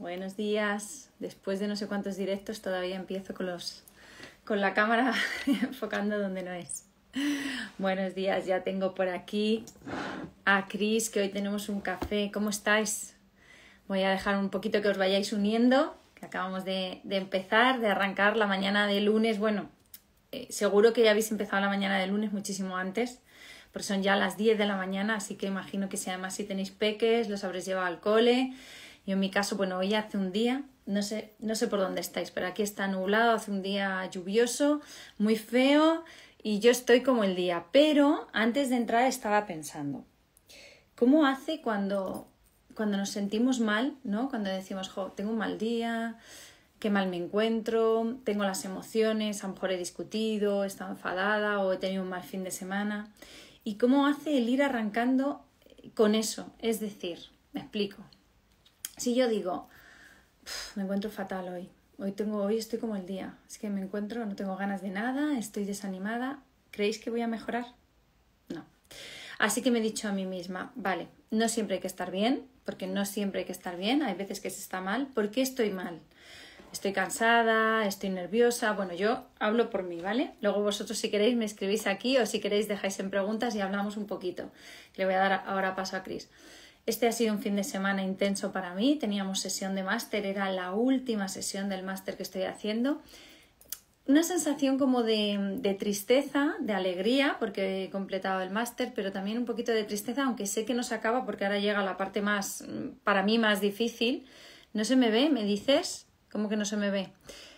Buenos días. Después de no sé cuántos directos todavía empiezo con la cámara enfocando donde no es. Buenos días, ya tengo por aquí a Cris, que hoy tenemos un café. ¿Cómo estáis? Voy a dejar un poquito que os vayáis uniendo, que acabamos de empezar, de arrancar la mañana de lunes. Bueno, seguro que ya habéis empezado la mañana de lunes muchísimo antes, porque son ya las 10 de la mañana, así que imagino que si además si tenéis peques, los habréis llevado al cole. Yo en mi caso, bueno, hoy hace un día, no sé por dónde estáis, pero aquí está nublado, hace un día lluvioso, muy feo y yo estoy como el día. Pero antes de entrar estaba pensando, ¿cómo hace cuando nos sentimos mal, ¿no? Cuando decimos, jo, tengo un mal día, qué mal me encuentro, tengo las emociones, a lo mejor he discutido, he estado enfadada o he tenido un mal fin de semana. ¿Y cómo hace el ir arrancando con eso? Es decir, me explico. Si yo digo, me encuentro fatal hoy estoy como el día, es que me encuentro, no tengo ganas de nada, estoy desanimada, ¿creéis que voy a mejorar? No. Así que me he dicho a mí misma, vale, no siempre hay que estar bien, porque no siempre hay que estar bien, hay veces que se está mal. ¿Por qué estoy mal? Estoy cansada, estoy nerviosa, bueno, yo hablo por mí, ¿vale? Luego vosotros si queréis me escribís aquí o si queréis dejáis en preguntas y hablamos un poquito. Le voy a dar ahora paso a Cris. Este ha sido un fin de semana intenso para mí, teníamos sesión de máster, era la última sesión del máster que estoy haciendo. Una sensación como de tristeza, de alegría, porque he completado el máster, pero también un poquito de tristeza, aunque sé que no se acaba porque ahora llega la parte más, para mí, más difícil. ¿No se me ve? ¿Me dices? ¿Cómo que no se me ve?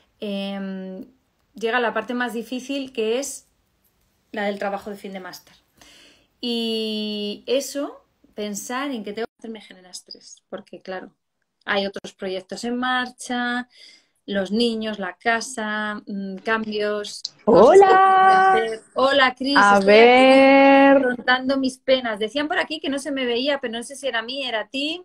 Llega la parte más difícil, que es la del trabajo de fin de máster. Y eso, pensar en que tengo que hacer, me genera estrés, porque claro, hay otros proyectos en marcha, los niños, la casa, cambios, cosas que tengo que Hola, hacer. Hola, Cris, a estoy aquí ver, contando mis penas. Decían por aquí que no se me veía, pero no sé si era a mí, era a ti.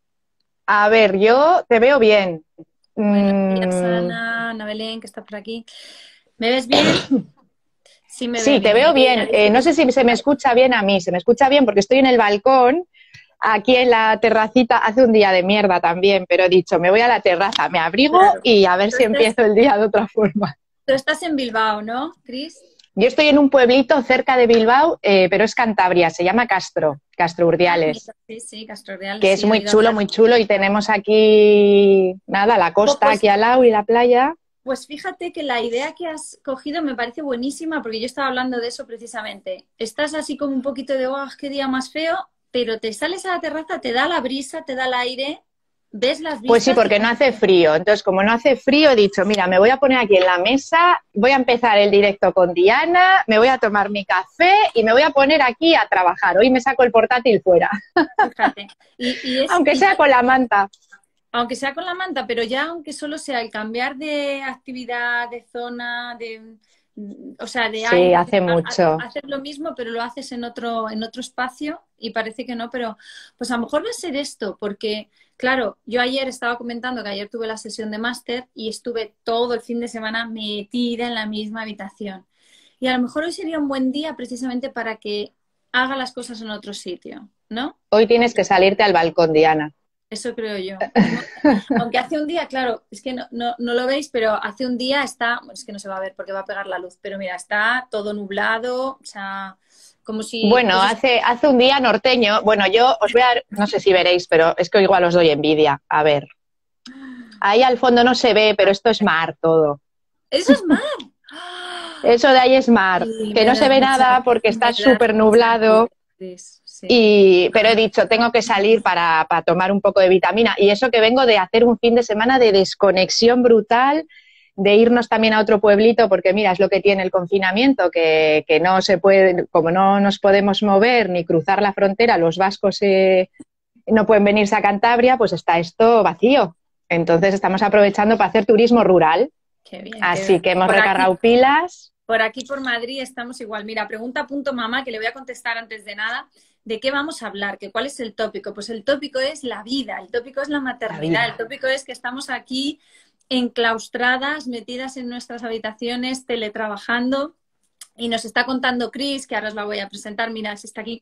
yo te veo bien. Buenos días, Mm, Ana, Ana Belén, que está por aquí. ¿Me ves bien? Sí, me ve sí, te bien. veo Ella bien. dice No que sé si se me vale. escucha bien a mí, se me escucha bien porque estoy en el balcón, aquí en la terracita, hace un día de mierda también, pero he dicho, me voy a la terraza, me abrigo Claro. y a ver Tú si estás, empiezo el día de otra forma. tú estás en Bilbao, ¿no, Cris? Yo estoy en un pueblito cerca de Bilbao, pero es Cantabria, se llama Castro Ah, Urdiales, mira, sí, sí, Castro Real, que sí, es he oído hablar. muy chulo y tenemos aquí, nada, la costa Pues, aquí al lado y la playa. pues fíjate que la idea que has cogido me parece buenísima porque yo estaba hablando de eso precisamente. Estás así como un poquito de, oh, qué día más feo, pero te sales a la terraza, te da la brisa, te da el aire, ves las Pues sí, vistas y porque no como hace que, frío. Entonces, como no hace frío, he dicho, mira, me voy a poner aquí en la mesa, voy a empezar el directo con Diana, me voy a tomar mi café y me voy a poner aquí a trabajar. Hoy me saco el portátil fuera, fíjate. aunque sea con la manta. Aunque sea con la manta, pero ya aunque solo sea el cambiar de actividad, de zona, o sea, de Sí, aire, hace mucho. hacer lo mismo, pero lo haces en otro espacio y parece que no, pero pues a lo mejor va a ser esto, porque claro, yo ayer estaba comentando que ayer tuve la sesión de máster y estuve todo el fin de semana metida en la misma habitación. Y a lo mejor hoy sería un buen día precisamente para que haga las cosas en otro sitio, ¿no? Hoy tienes que salirte al balcón, Diana. Eso creo yo. Aunque hace un día, claro, es que no lo veis, pero hace un día está, bueno, es que no se va a ver porque va a pegar la luz, pero mira, está todo nublado, o sea, como si, Bueno, pues hace un día norteño. Bueno, yo os voy a, no sé si veréis, pero es que igual os doy envidia. A ver, ahí al fondo no se ve, pero esto es mar todo. eso es mar. ¡Ah! Eso de ahí es mar, Sí, que no se ve nada porque está me das súper mucha nublado. envidia, Cris, sí. Pero he dicho, tengo que salir para tomar un poco de vitamina. Y eso que vengo de hacer un fin de semana de desconexión brutal, de irnos también a otro pueblito, porque mira, es lo que tiene el confinamiento, que no se puede, como no nos podemos mover ni cruzar la frontera, los vascos no pueden venirse a Cantabria, pues está esto vacío. Entonces estamos aprovechando para hacer turismo rural. Qué bien, qué Así bien. que hemos recargado pilas. Por aquí, por Madrid, estamos igual. Mira, pregunta punto mamá, que le voy a contestar antes de nada. ¿De qué vamos a hablar? ¿Que cuál es el tópico? Pues el tópico es la vida, el tópico es la La maternidad, el vida. tópico es que estamos aquí enclaustradas, metidas en nuestras habitaciones, teletrabajando. Y nos está contando Cris, que ahora os la voy a presentar. Mira, si está aquí.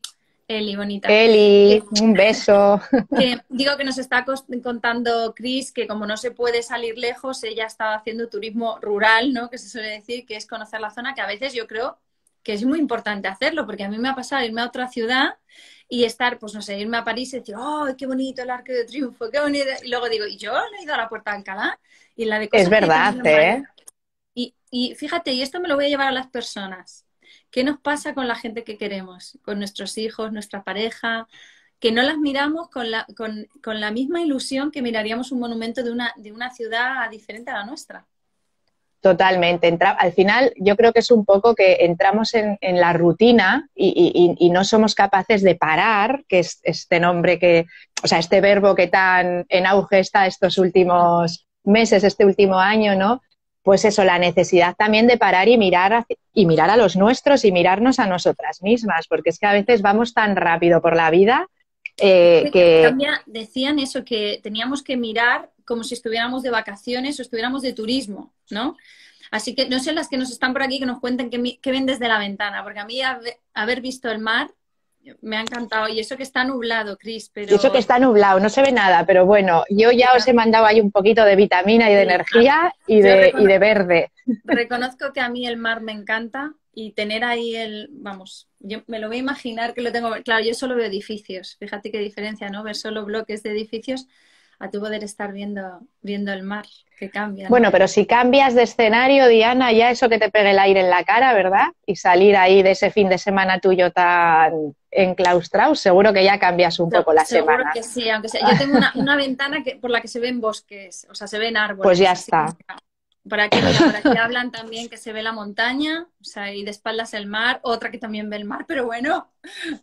Eli, bonita. Eli, un beso. Digo que nos está contando Cris que como no se puede salir lejos, ella estaba haciendo turismo rural, ¿no? Que se suele decir que es conocer la zona, que a veces yo creo que es muy importante hacerlo, porque a mí me ha pasado irme a otra ciudad y estar, pues no sé, irme a París y decir, ¡oh, qué bonito el Arco de Triunfo, qué bonito! Y luego digo, y yo no he ido a la Puerta de Alcalá, y la de Es cosas que he verdad, tenido en ¿eh? Madrid. Y fíjate, y esto me lo voy a llevar a las personas. ¿Qué nos pasa con la gente que queremos? Con nuestros hijos, nuestra pareja, que no las miramos con la misma ilusión que miraríamos un monumento de una ciudad diferente a la nuestra. Totalmente. Al final, yo creo que es un poco que entramos en la rutina y no somos capaces de parar, que es este nombre que, o sea, este verbo que tan en auge está estos últimos meses, este último año, ¿no? Pues eso, la necesidad también de parar y mirar a los nuestros y mirarnos a nosotras mismas, porque es que a veces vamos tan rápido por la vida que... Decían eso, que teníamos que mirar como si estuviéramos de vacaciones o estuviéramos de turismo, ¿no? Así que no sé las que nos están por aquí que nos cuenten qué ven desde la ventana, porque a mí haber visto el mar me ha encantado. Y eso que está nublado, Cris, pero... Y eso que está nublado, no se ve nada, pero bueno, yo ya os he mandado ahí un poquito de vitamina y de energía y de verde. Reconozco que a mí el mar me encanta y tener ahí vamos, yo me lo voy a imaginar que lo tengo, claro, yo solo veo edificios, fíjate qué diferencia, ¿no? Ver solo bloques de edificios a tu poder estar viendo el mar, que cambia, ¿no? Bueno, pero si cambias de escenario, Diana, ya eso que te pegue el aire en la cara, ¿verdad? Y salir ahí de ese fin de semana tuyo tan enclaustrado, seguro que ya cambias un poco la semana. Seguro que sí, aunque sea. Yo tengo una ventana por la que se ven bosques, o sea, se ven árboles. Pues ya está. Por aquí, mira, por aquí hablan también que se ve la montaña, o sea, y de espaldas el mar, otra que también ve el mar, pero bueno,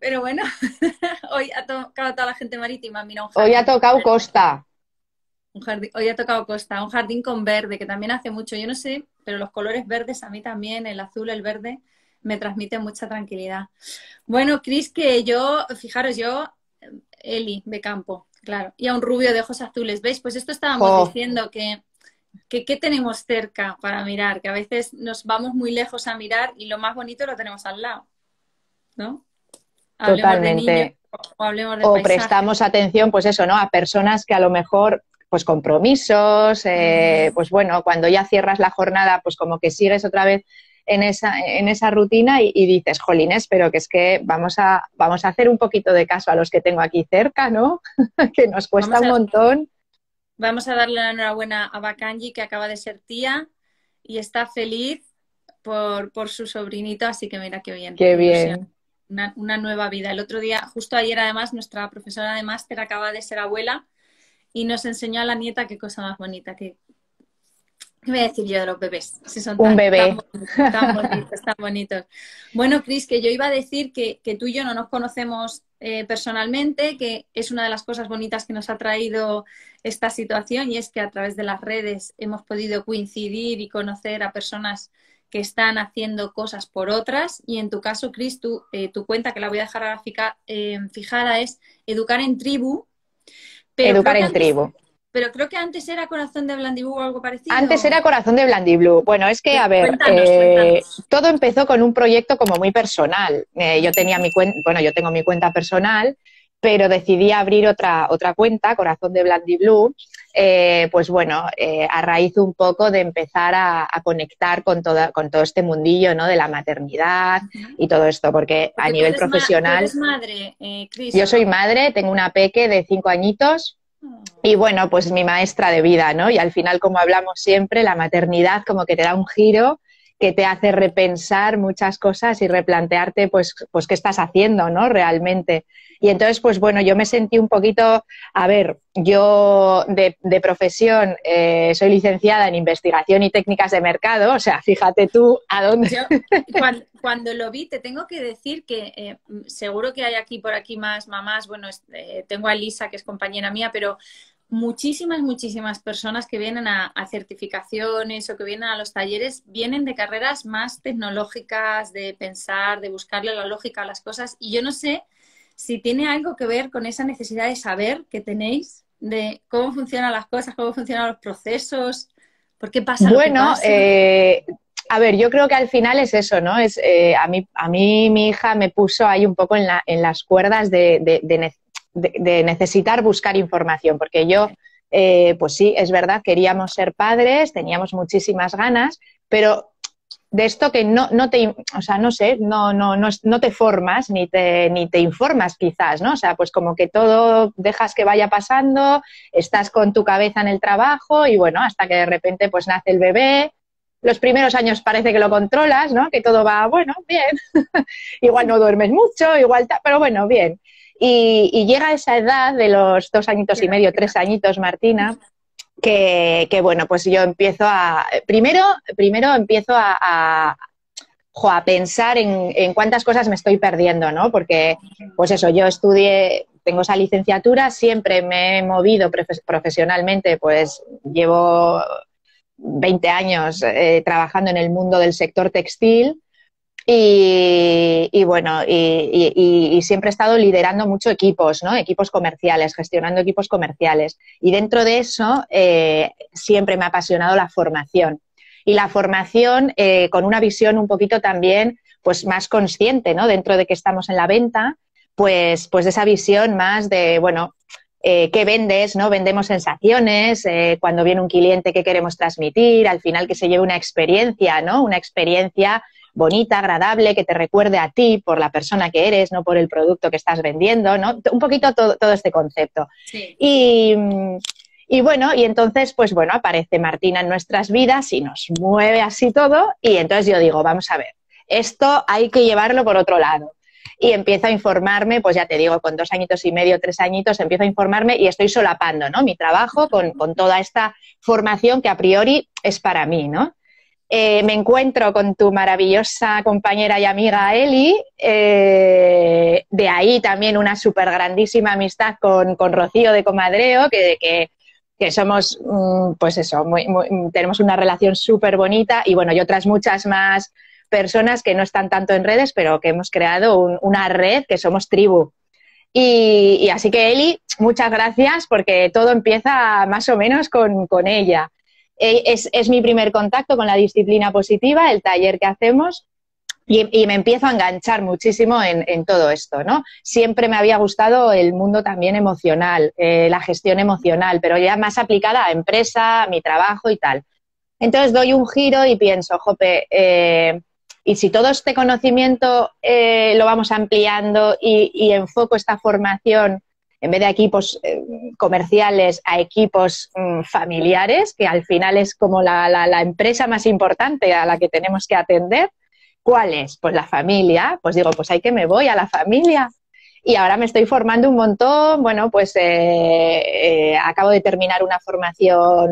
hoy ha tocado toda la gente marítima, mira, un jardín. Hoy ha tocado costa. Hoy ha tocado costa, un jardín con verde, que también hace mucho, yo no sé, pero los colores verdes a mí también, el azul, el verde, me transmiten mucha tranquilidad. Bueno, Cris, que fijaros, Eli, de campo, claro, y a un rubio de ojos azules, ¿veis? Pues esto estábamos diciendo que ¿qué tenemos cerca para mirar? Que a veces nos vamos muy lejos a mirar y lo más bonito lo tenemos al lado, ¿no? Hablemos Totalmente. de niños, o hablemos de o paisaje. Prestamos atención, pues eso, ¿no? A personas que a lo mejor, pues compromisos, pues bueno, cuando ya cierras la jornada, pues como que sigues otra vez en esa rutina y dices, jolines, pero que es que vamos a hacer un poquito de caso a los que tengo aquí cerca, ¿no? Que nos cuesta un montón. Vamos a darle la enhorabuena a Bakanji, que acaba de ser tía y está feliz por su sobrinito, así que mira qué bien. Qué bien. Una nueva vida. El otro día, justo ayer además, nuestra profesora de máster acaba de ser abuela y nos enseñó a la nieta qué cosa más bonita. ¿Qué voy a decir yo de los bebés? Si son un bebé. Tan bonitos. Bueno, Cris, que yo iba a decir que tú y yo no nos conocemos personalmente, que es una de las cosas bonitas que nos ha traído esta situación, y es que a través de las redes hemos podido coincidir y conocer a personas que están haciendo cosas por otras. Y en tu caso, Cris, tu cuenta, que la voy a dejar ahora fijada, es Educar en Tribu. Educar en Tribu. Pero creo que antes era Corazón de Blandiblu o algo parecido. Antes era Corazón de Blandiblu. Bueno, es que, a ver, cuéntanos. Todo empezó con un proyecto como muy personal. Yo tengo mi cuenta personal, pero decidí abrir otra cuenta, Corazón de Blandiblu, pues bueno, a raíz un poco de empezar a conectar con todo este mundillo, ¿no? De la maternidad y todo esto, porque a nivel profesional... ¿Tú eres madre, Cris? Yo soy madre, tengo una peque de 5 añitos. Y bueno, pues mi maestra de vida, ¿no? Y al final, como hablamos siempre, la maternidad como que te da un giro que te hace repensar muchas cosas y replantearte pues qué estás haciendo, ¿no? Realmente. Y entonces, pues bueno, yo me sentí un poquito, a ver, yo de profesión soy licenciada en investigación y técnicas de mercado, o sea, fíjate tú a dónde... Yo, cuando lo vi, te tengo que decir que seguro que hay por aquí más mamás, bueno, tengo a Elisa, que es compañera mía, pero muchísimas personas que vienen a certificaciones o que vienen a los talleres vienen de carreras más tecnológicas, de pensar, de buscarle la lógica a las cosas, y yo no sé si tiene algo que ver con esa necesidad de saber que tenéis, de cómo funcionan las cosas, cómo funcionan los procesos, por qué pasa lo que pasa. A ver, yo creo que al final es eso, ¿no? A mí mi hija me puso ahí un poco en las cuerdas de necesitar buscar información, porque yo, pues sí, es verdad, queríamos ser padres, teníamos muchísimas ganas, pero de esto que no te, o sea, no sé, no te formas ni te informas quizás, ¿no? O sea, pues como que todo dejas que vaya pasando, estás con tu cabeza en el trabajo y bueno, hasta que de repente pues nace el bebé. Los primeros años parece que lo controlas, ¿no? Que todo va, bueno, bien. Igual no duermes mucho, pero bueno, bien. Y llega esa edad de los 2 añitos y medio, 3 añitos, Martina, que bueno, pues yo empiezo primero empiezo a pensar en cuántas cosas me estoy perdiendo, ¿no? Porque, pues eso, yo estudié, tengo esa licenciatura, siempre me he movido profesionalmente, pues llevo 20 años trabajando en el mundo del sector textil y bueno, y siempre he estado liderando mucho equipos, ¿no? Equipos comerciales, gestionando equipos comerciales. Y dentro de eso siempre me ha apasionado la formación. Y la formación con una visión un poquito también pues más consciente, ¿no? Dentro de que estamos en la venta, pues de esa visión más de, bueno, qué vendes, ¿no? Vendemos sensaciones, cuando viene un cliente, qué queremos transmitir, al final que se lleve una experiencia, ¿no? Una experiencia bonita, agradable, que te recuerde a ti por la persona que eres, no por el producto que estás vendiendo, ¿no? Un poquito todo este concepto. Sí. Y bueno, y entonces, pues bueno, aparece Martina en nuestras vidas y nos mueve así todo y entonces yo digo, vamos a ver, esto hay que llevarlo por otro lado. Y empiezo a informarme, pues ya te digo, con 2 añitos y medio, 3 añitos, empiezo a informarme y estoy solapando, ¿no? Mi trabajo con toda esta formación que a priori es para mí, ¿no? Me encuentro con tu maravillosa compañera y amiga Eli, de ahí también una súper grandísima amistad con Rocío de Comadreo, que somos, pues eso, tenemos una relación súper bonita y bueno, y otras muchas más personas que no están tanto en redes, pero que hemos creado una red que somos tribu. Y así que Eli, muchas gracias porque todo empieza más o menos con ella. Es mi primer contacto con la disciplina positiva, el taller que hacemos, y me empiezo a enganchar muchísimo en todo esto, ¿no? Siempre me había gustado el mundo también emocional, la gestión emocional, pero ya más aplicada a empresa, a mi trabajo y tal. Entonces doy un giro y pienso, jope, y si todo este conocimiento lo vamos ampliando y enfoco esta formación en vez de equipos comerciales a equipos familiares, que al final es como la empresa más importante a la que tenemos que atender. ¿Cuál es? Pues la familia. Pues digo, pues ahí que me voy a la familia. Y ahora me estoy formando un montón. Bueno, pues acabo de terminar una formación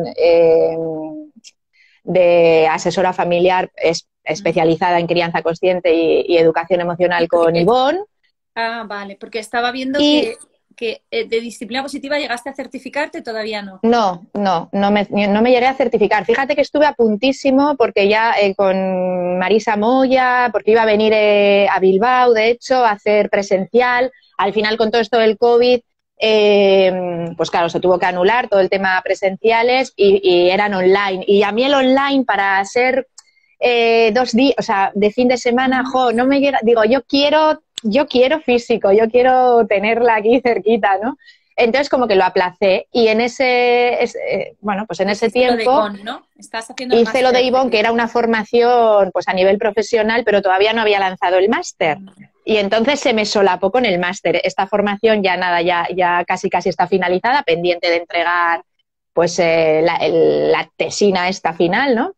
de asesora familiar especializada en crianza consciente y educación emocional con Ivonne. Ah, vale, porque estaba viendo que de disciplina positiva llegaste a certificarte, todavía no. No me llegué a certificar. Fíjate que estuve a puntísimo porque ya con Marisa Moya, porque iba a venir a Bilbao, de hecho, a hacer presencial. Al final, con todo esto del COVID, pues claro, se tuvo que anular todo el tema presenciales y eran online. Y a mí el online para ser 2 días, o sea, de fin de semana, no me llega. Digo, yo quiero físico, yo quiero tenerla aquí cerquita, ¿no? Entonces como que lo aplacé y en pues en ese tiempo lo de Ivonne, ¿no? Estás haciendo hice lo de Ivonne, que era una formación pues a nivel profesional, pero todavía no había lanzado el máster. Y entonces se me solapó con el máster. Esta formación ya nada, ya casi está finalizada, pendiente de entregar pues la tesina esta final, ¿no?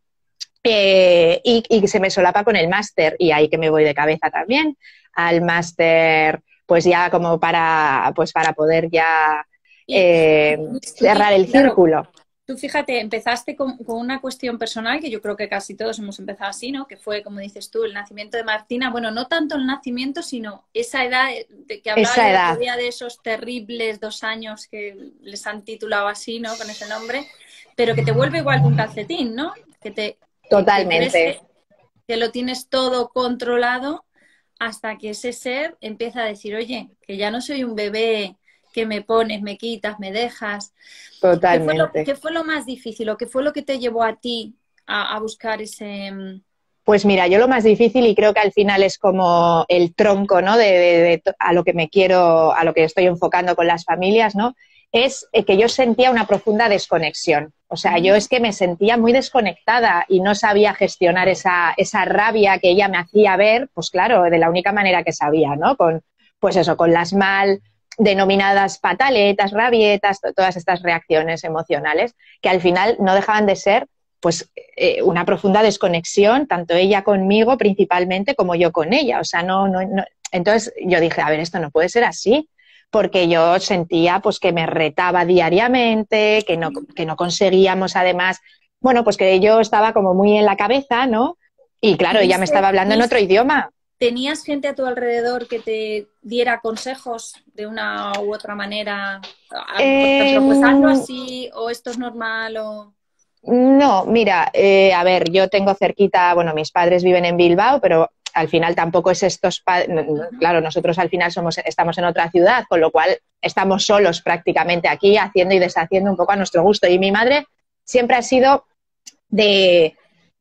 Y se me solapa con el máster y ahí que me voy de cabeza también al máster, pues ya como para poder ya cerrar el círculo. Tú fíjate, empezaste con una cuestión personal, que yo creo que casi todos hemos empezado así, ¿no? Que fue, como dices tú, el nacimiento de Martina. Bueno, no tanto el nacimiento, sino esa edad de que hablaba el otro día de esos terribles 2 años que les han titulado así, ¿no? Con ese nombre, pero que te vuelve igual que un calcetín, ¿no? Totalmente. Que lo tienes todo controlado hasta que ese ser empieza a decir, oye, que ya no soy un bebé que me pones, me quitas, me dejas. Totalmente. ¿Qué fue lo más difícil o qué fue lo que te llevó a ti a buscar ese Pues mira, yo lo más difícil, y creo que al final es como el tronco, ¿no? A lo que me quiero, a lo que estoy enfocando con las familias, ¿no? Es que yo sentía una profunda desconexión. O sea, yo es que me sentía muy desconectada y no sabía gestionar esa rabia que ella me hacía ver, pues claro, de la única manera que sabía, ¿no? Pues eso, con las mal denominadas pataletas, rabietas, todas estas reacciones emocionales que al final no dejaban de ser pues una profunda desconexión, tanto ella conmigo principalmente como yo con ella. O sea, no. Entonces yo dije, a ver, esto no puede ser así, porque yo sentía pues que me retaba diariamente, que no conseguíamos además, bueno, pues que yo estaba como muy en la cabeza, ¿no? Y claro, ella me estaba hablando en otro idioma. ¿Tenías gente a tu alrededor que te diera consejos de una u otra manera? Por ejemplo, pues hazlo así, o esto es normal, o... No, mira, a ver, yo tengo cerquita, bueno, mis padres viven en Bilbao, pero al final tampoco es claro, nosotros al final estamos en otra ciudad, con lo cual estamos solos prácticamente aquí, haciendo y deshaciendo un poco a nuestro gusto. Y mi madre siempre ha sido de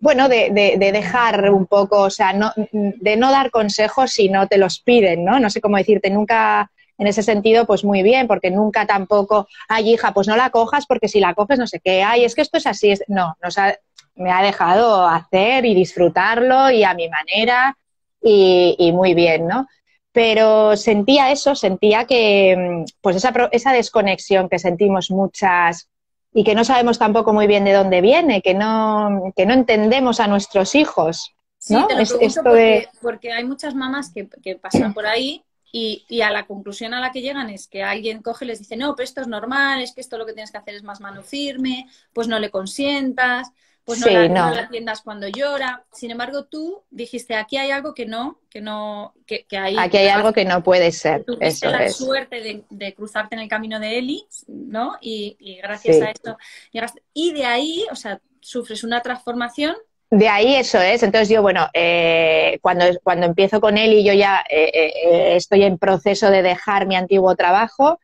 dejar un poco, o sea, de no dar consejos si no te los piden, ¿no? No sé cómo decirte, nunca... En ese sentido, pues muy bien, porque nunca tampoco, ay, hija, pues no la cojas porque si la coges no sé qué, ay, es que esto es así. No, me ha dejado hacer y disfrutarlo y a mi manera y muy bien, ¿no? Pero sentía que pues esa desconexión que sentimos muchas y que no sabemos tampoco muy bien de dónde viene, que no entendemos a nuestros hijos, ¿no? Sí, te lo pregunto porque hay muchas mamás que pasan por ahí. Y a la conclusión a la que llegan es que alguien coge y les dice, no, pero esto es normal, es que esto lo que tienes que hacer es más mano firme, pues no le consientas, pues no la atiendas cuando llora. Sin embargo, tú dijiste, aquí hay algo que hay... Aquí hay algo que no puede ser. Tuviste la suerte de cruzarte en el camino de Eli, ¿no? Y gracias a esto llegaste. Y de ahí, o sea, sufres una transformación. De ahí eso es. Entonces yo, bueno, cuando empiezo con él y yo ya estoy en proceso de dejar mi antiguo trabajo,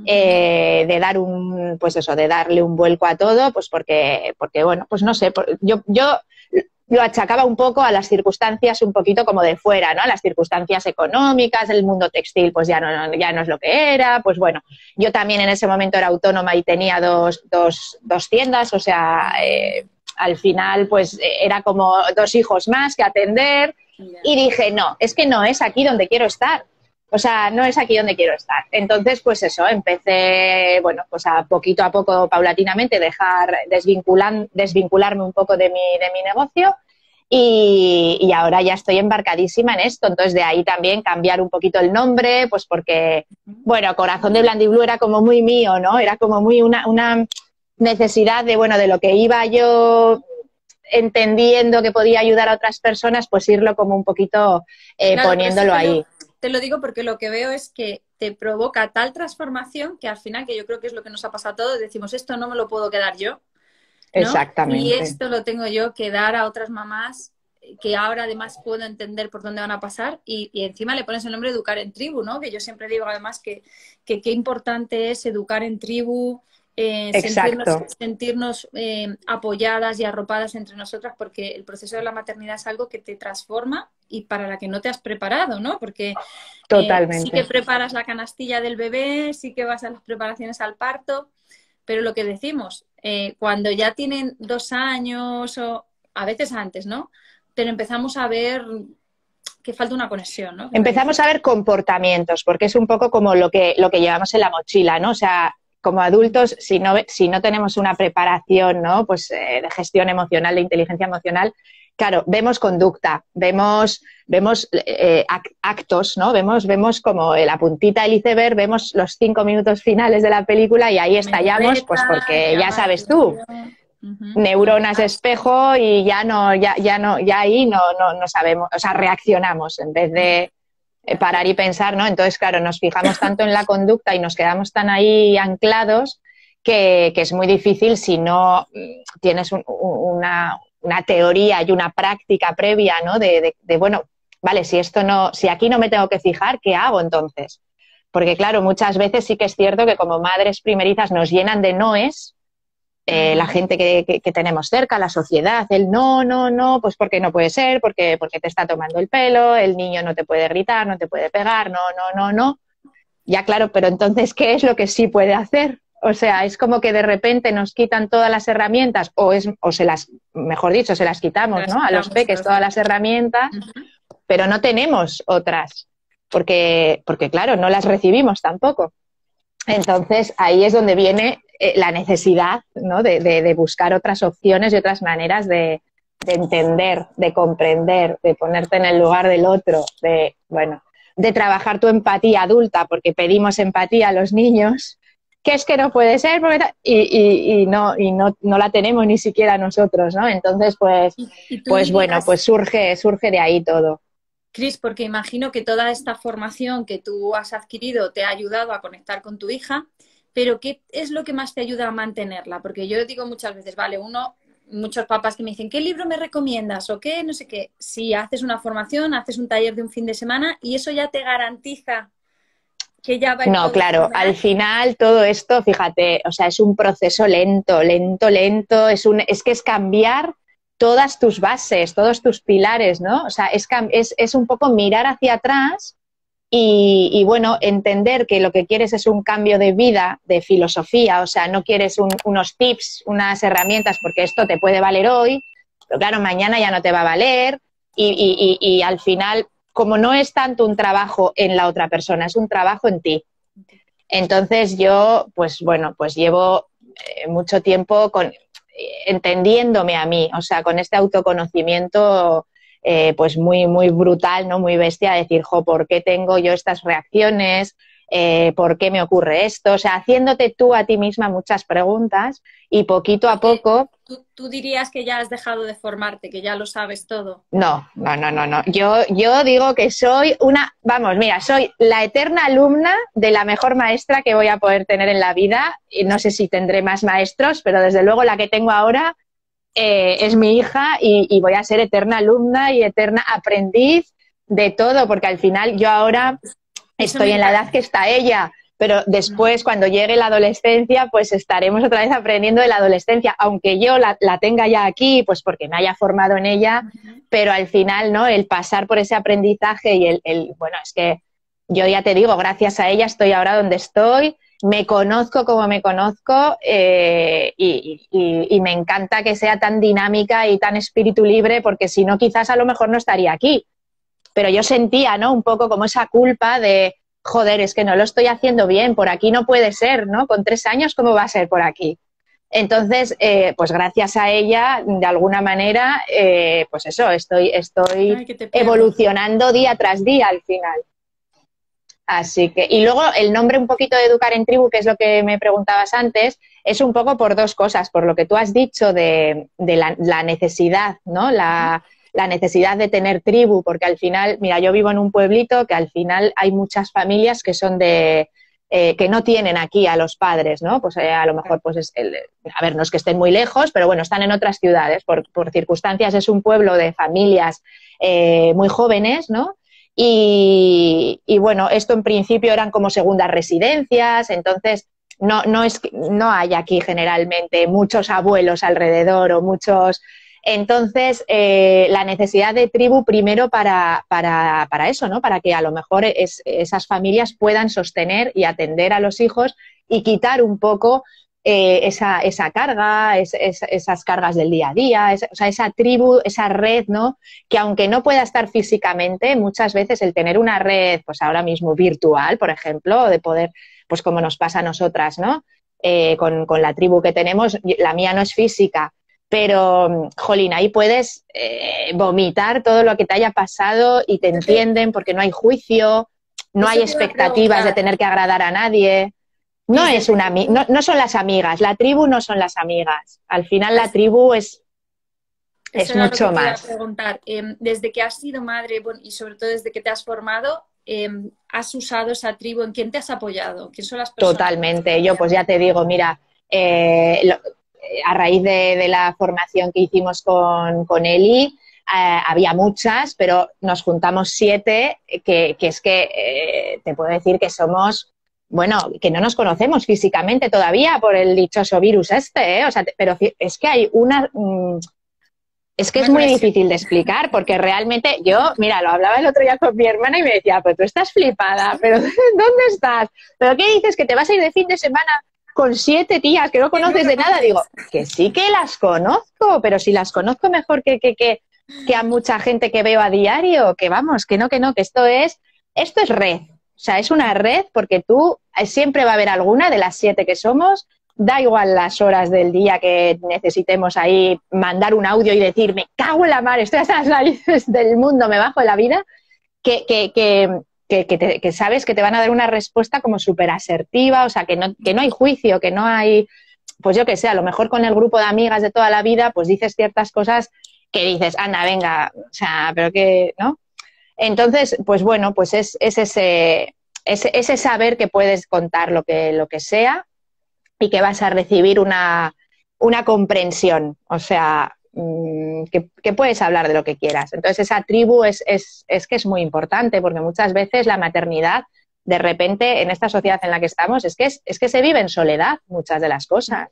de dar de darle un vuelco a todo, pues porque bueno, pues no sé, yo lo achacaba un poco a las circunstancias un poquito como de fuera, ¿no? Las circunstancias económicas, el mundo textil pues ya no es lo que era, pues bueno, yo también en ese momento era autónoma y tenía dos tiendas, o sea... al final, pues era como 2 hijos más que atender y dije, no, es que no es aquí donde quiero estar. O sea, no es aquí donde quiero estar. Entonces, pues eso, empecé, bueno, pues a poquito, paulatinamente, desvincularme un poco de mi negocio y ahora ya estoy embarcadísima en esto. Entonces, de ahí también cambiar un poquito el nombre, pues porque, bueno, Corazón de Blandiblu era como muy mío, ¿no? Era como muy una necesidad de lo que iba yo entendiendo que podía ayudar a otras personas, pues irlo como un poquito poniéndolo ahí. Te lo digo porque lo que veo es que te provoca tal transformación que al final, que yo creo que es lo que nos ha pasado a todos, decimos, esto no me lo puedo quedar yo, ¿no? Exactamente. Y esto lo tengo yo que dar a otras mamás que ahora además puedo entender por dónde van a pasar y encima le pones el nombre de Educar en Tribu, ¿no? Que yo siempre digo además que qué importante es educar en tribu, sentirnos apoyadas y arropadas entre nosotras, porque el proceso de la maternidad es algo que te transforma y para la que no te has preparado, ¿no? Porque sí que preparas la canastilla del bebé, sí que vas a las preparaciones al parto, pero lo que decimos, cuando ya tienen 2 años o a veces antes, ¿no? Pero empezamos a ver que falta una conexión, ¿no? Empezamos a ver comportamientos, porque es un poco como lo que llevamos en la mochila, ¿no? O sea, como adultos, si no tenemos una preparación, ¿no? Pues de gestión emocional, de inteligencia emocional, claro, vemos conducta, vemos actos, ¿no? Vemos como la puntita del iceberg, vemos los 5 minutos finales de la película y ahí estallamos, pues porque ya sabes tú, neuronas espejo y ya ahí no sabemos, o sea, reaccionamos en vez de parar y pensar, ¿no? Entonces, claro, nos fijamos tanto en la conducta y nos quedamos tan ahí anclados que es muy difícil si no tienes una teoría y una práctica previa, ¿no? De bueno, vale, si aquí no me tengo que fijar, ¿qué hago entonces? Porque, claro, muchas veces sí que es cierto que como madres primerizas nos llenan de noes La gente que tenemos cerca, la sociedad, el no, no, no, pues porque no puede ser, porque te está tomando el pelo, el niño no te puede gritar, no te puede pegar, no, no, no, no. Ya claro, pero entonces, ¿qué es lo que sí puede hacer? O sea, es como que de repente nos quitan todas las herramientas o se las, mejor dicho, se las quitamos, ¿no? A los peques todas las herramientas, pero no tenemos otras, porque claro, no las recibimos tampoco. Entonces, ahí es donde viene la necesidad, ¿no? de buscar otras opciones y otras maneras de entender, de comprender, de ponerte en el lugar del otro, de trabajar tu empatía adulta, porque pedimos empatía a los niños, que es que no puede ser, y no la tenemos ni siquiera nosotros, ¿no? Entonces, pues bueno, pues surge de ahí todo. Cris, porque imagino que toda esta formación que tú has adquirido te ha ayudado a conectar con tu hija, pero ¿qué es lo que más te ayuda a mantenerla? Porque yo digo muchas veces, vale, muchos papás que me dicen, ¿qué libro me recomiendas? O qué, no sé qué. Si haces una formación, haces un taller de un fin de semana y eso ya te garantiza que ya va a ir. No, claro, al final todo esto, fíjate, o sea, es un proceso lento, es que es cambiar todas tus bases, todos tus pilares, ¿no? O sea, es un poco mirar hacia atrás y bueno, entender que lo que quieres es un cambio de vida, de filosofía, o sea, no quieres unos tips, unas herramientas, porque esto te puede valer hoy, pero claro, mañana ya no te va a valer y al final, como no es tanto un trabajo en la otra persona, es un trabajo en ti. Entonces yo, pues bueno, pues llevo mucho tiempo entendiéndome a mí, o sea, con este autoconocimiento pues muy, muy brutal, ¿no? Muy bestia, decir, ¿por qué tengo yo estas reacciones? ¿Por qué me ocurre esto? O sea, haciéndote tú a ti misma muchas preguntas y poquito a poco... ¿Tú dirías que ya has dejado de formarte, que ya lo sabes todo? No. Yo digo que soy soy la eterna alumna de la mejor maestra que voy a poder tener en la vida. Y no sé si tendré más maestros, pero desde luego la que tengo ahora es mi hija y voy a ser eterna alumna y eterna aprendiz de todo, porque al final yo ahora estoy en la edad que está ella, pero después cuando llegue la adolescencia pues estaremos otra vez aprendiendo de la adolescencia, aunque yo la tenga ya aquí, pues porque me haya formado en ella, pero al final, ¿no? El pasar por ese aprendizaje y bueno, es que yo ya te digo, gracias a ella estoy ahora donde estoy, me conozco como me conozco y me encanta que sea tan dinámica y tan espíritu libre, porque si no quizás a lo mejor no estaría aquí. Pero yo sentía, ¿no? Un poco como esa culpa de, joder, es que no lo estoy haciendo bien, por aquí no puede ser, ¿no? Con 3 años, ¿cómo va a ser por aquí? Entonces, pues gracias a ella, de alguna manera, pues eso, estoy evolucionando día tras día al final. Así que, y luego el nombre un poquito de Educar en Tribu, que es lo que me preguntabas antes, es un poco por 2 cosas, por lo que tú has dicho de la necesidad, ¿no? La necesidad de tener tribu, porque al final, mira, yo vivo en un pueblito que al final hay muchas familias que son que no tienen aquí a los padres, ¿no? Pues a lo mejor, pues a ver, no es que estén muy lejos, pero bueno, están en otras ciudades, por circunstancias es un pueblo de familias muy jóvenes, ¿no? Y bueno, esto en principio eran como segundas residencias, entonces no hay aquí generalmente muchos abuelos alrededor o muchos... Entonces, la necesidad de tribu primero para eso, ¿no? Para que a lo mejor esas familias puedan sostener y atender a los hijos y quitar un poco esa carga, esas cargas del día a día, o sea, esa tribu, esa red, ¿no? Que aunque no pueda estar físicamente, muchas veces el tener una red, pues ahora mismo virtual, por ejemplo, de poder, pues como nos pasa a nosotras, ¿no? Con la tribu que tenemos, la mía no es física, pero, jolín, ahí puedes vomitar todo lo que te haya pasado y te entienden porque no hay juicio, no hay expectativas de tener que agradar a nadie. No son las amigas, la tribu no son las amigas. Al final la tribu es mucho más. Te iba a preguntar. Desde que has sido madre, bueno, y sobre todo desde que te has formado, ¿has usado esa tribu? ¿En quién te has apoyado? ¿Quién son las personas? Totalmente. Yo pues ya te digo, mira, a raíz de la formación que hicimos con Eli, había muchas, pero nos juntamos 7, que es que te puedo decir que somos bueno, que no nos conocemos físicamente todavía por el dichoso virus este, ¿eh? O sea, pero es que hay una... es que es muy difícil de explicar, porque realmente yo, mira, lo hablaba el otro día con mi hermana y me decía, pues tú estás flipada, pero ¿dónde estás? ¿Pero qué dices? ¿Que te vas a ir de fin de semana con 7 tías que no conoces de nada? Digo, que sí que las conozco, pero si las conozco mejor que a mucha gente que veo a diario, que vamos, que no, que esto es red. O sea, es una red porque tú siempre va a haber alguna de las 7 que somos. Da igual las horas del día que necesitemos ahí mandar un audio y decir, me cago en la mar, estoy hasta las narices del mundo, me bajo de la vida, que sabes que te van a dar una respuesta como súper asertiva, o sea, que no hay juicio, que no hay, pues yo que sé, a lo mejor con el grupo de amigas de toda la vida, pues dices ciertas cosas que dices, anda, venga, o sea, pero que, ¿no? Entonces, pues bueno, pues es ese saber que puedes contar lo que sea, y que vas a recibir una comprensión, o sea, que puedes hablar de lo que quieras. Entonces esa tribu es que es muy importante, porque muchas veces la maternidad, de repente, en esta sociedad en la que estamos, es que se vive en soledad muchas de las cosas.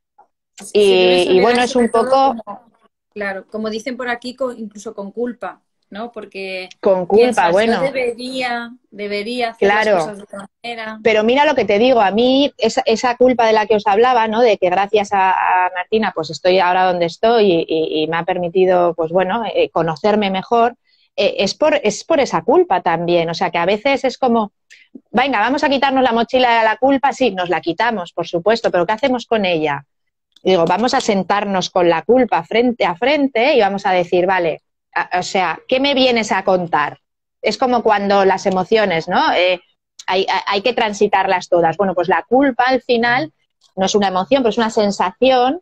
Y bueno, es un poco... Claro, como dicen por aquí, incluso con culpa, ¿no? Porque con culpa, bueno. Yo debería hacer las cosas de otra manera. Pero mira lo que te digo, a mí esa culpa de la que os hablaba, ¿no? De que gracias a Martina pues estoy ahora donde estoy y me ha permitido, pues bueno, conocerme mejor, es por esa culpa también. O sea, que a veces es como, venga, vamos a quitarnos la mochila de la culpa, sí, nos la quitamos, por supuesto, pero ¿qué hacemos con ella? Digo, vamos a sentarnos con la culpa frente a frente y vamos a decir, vale, o sea, ¿qué me vienes a contar? Es como cuando las emociones, ¿no? Hay que transitarlas todas. Bueno, pues la culpa al final no es una emoción, pero es una sensación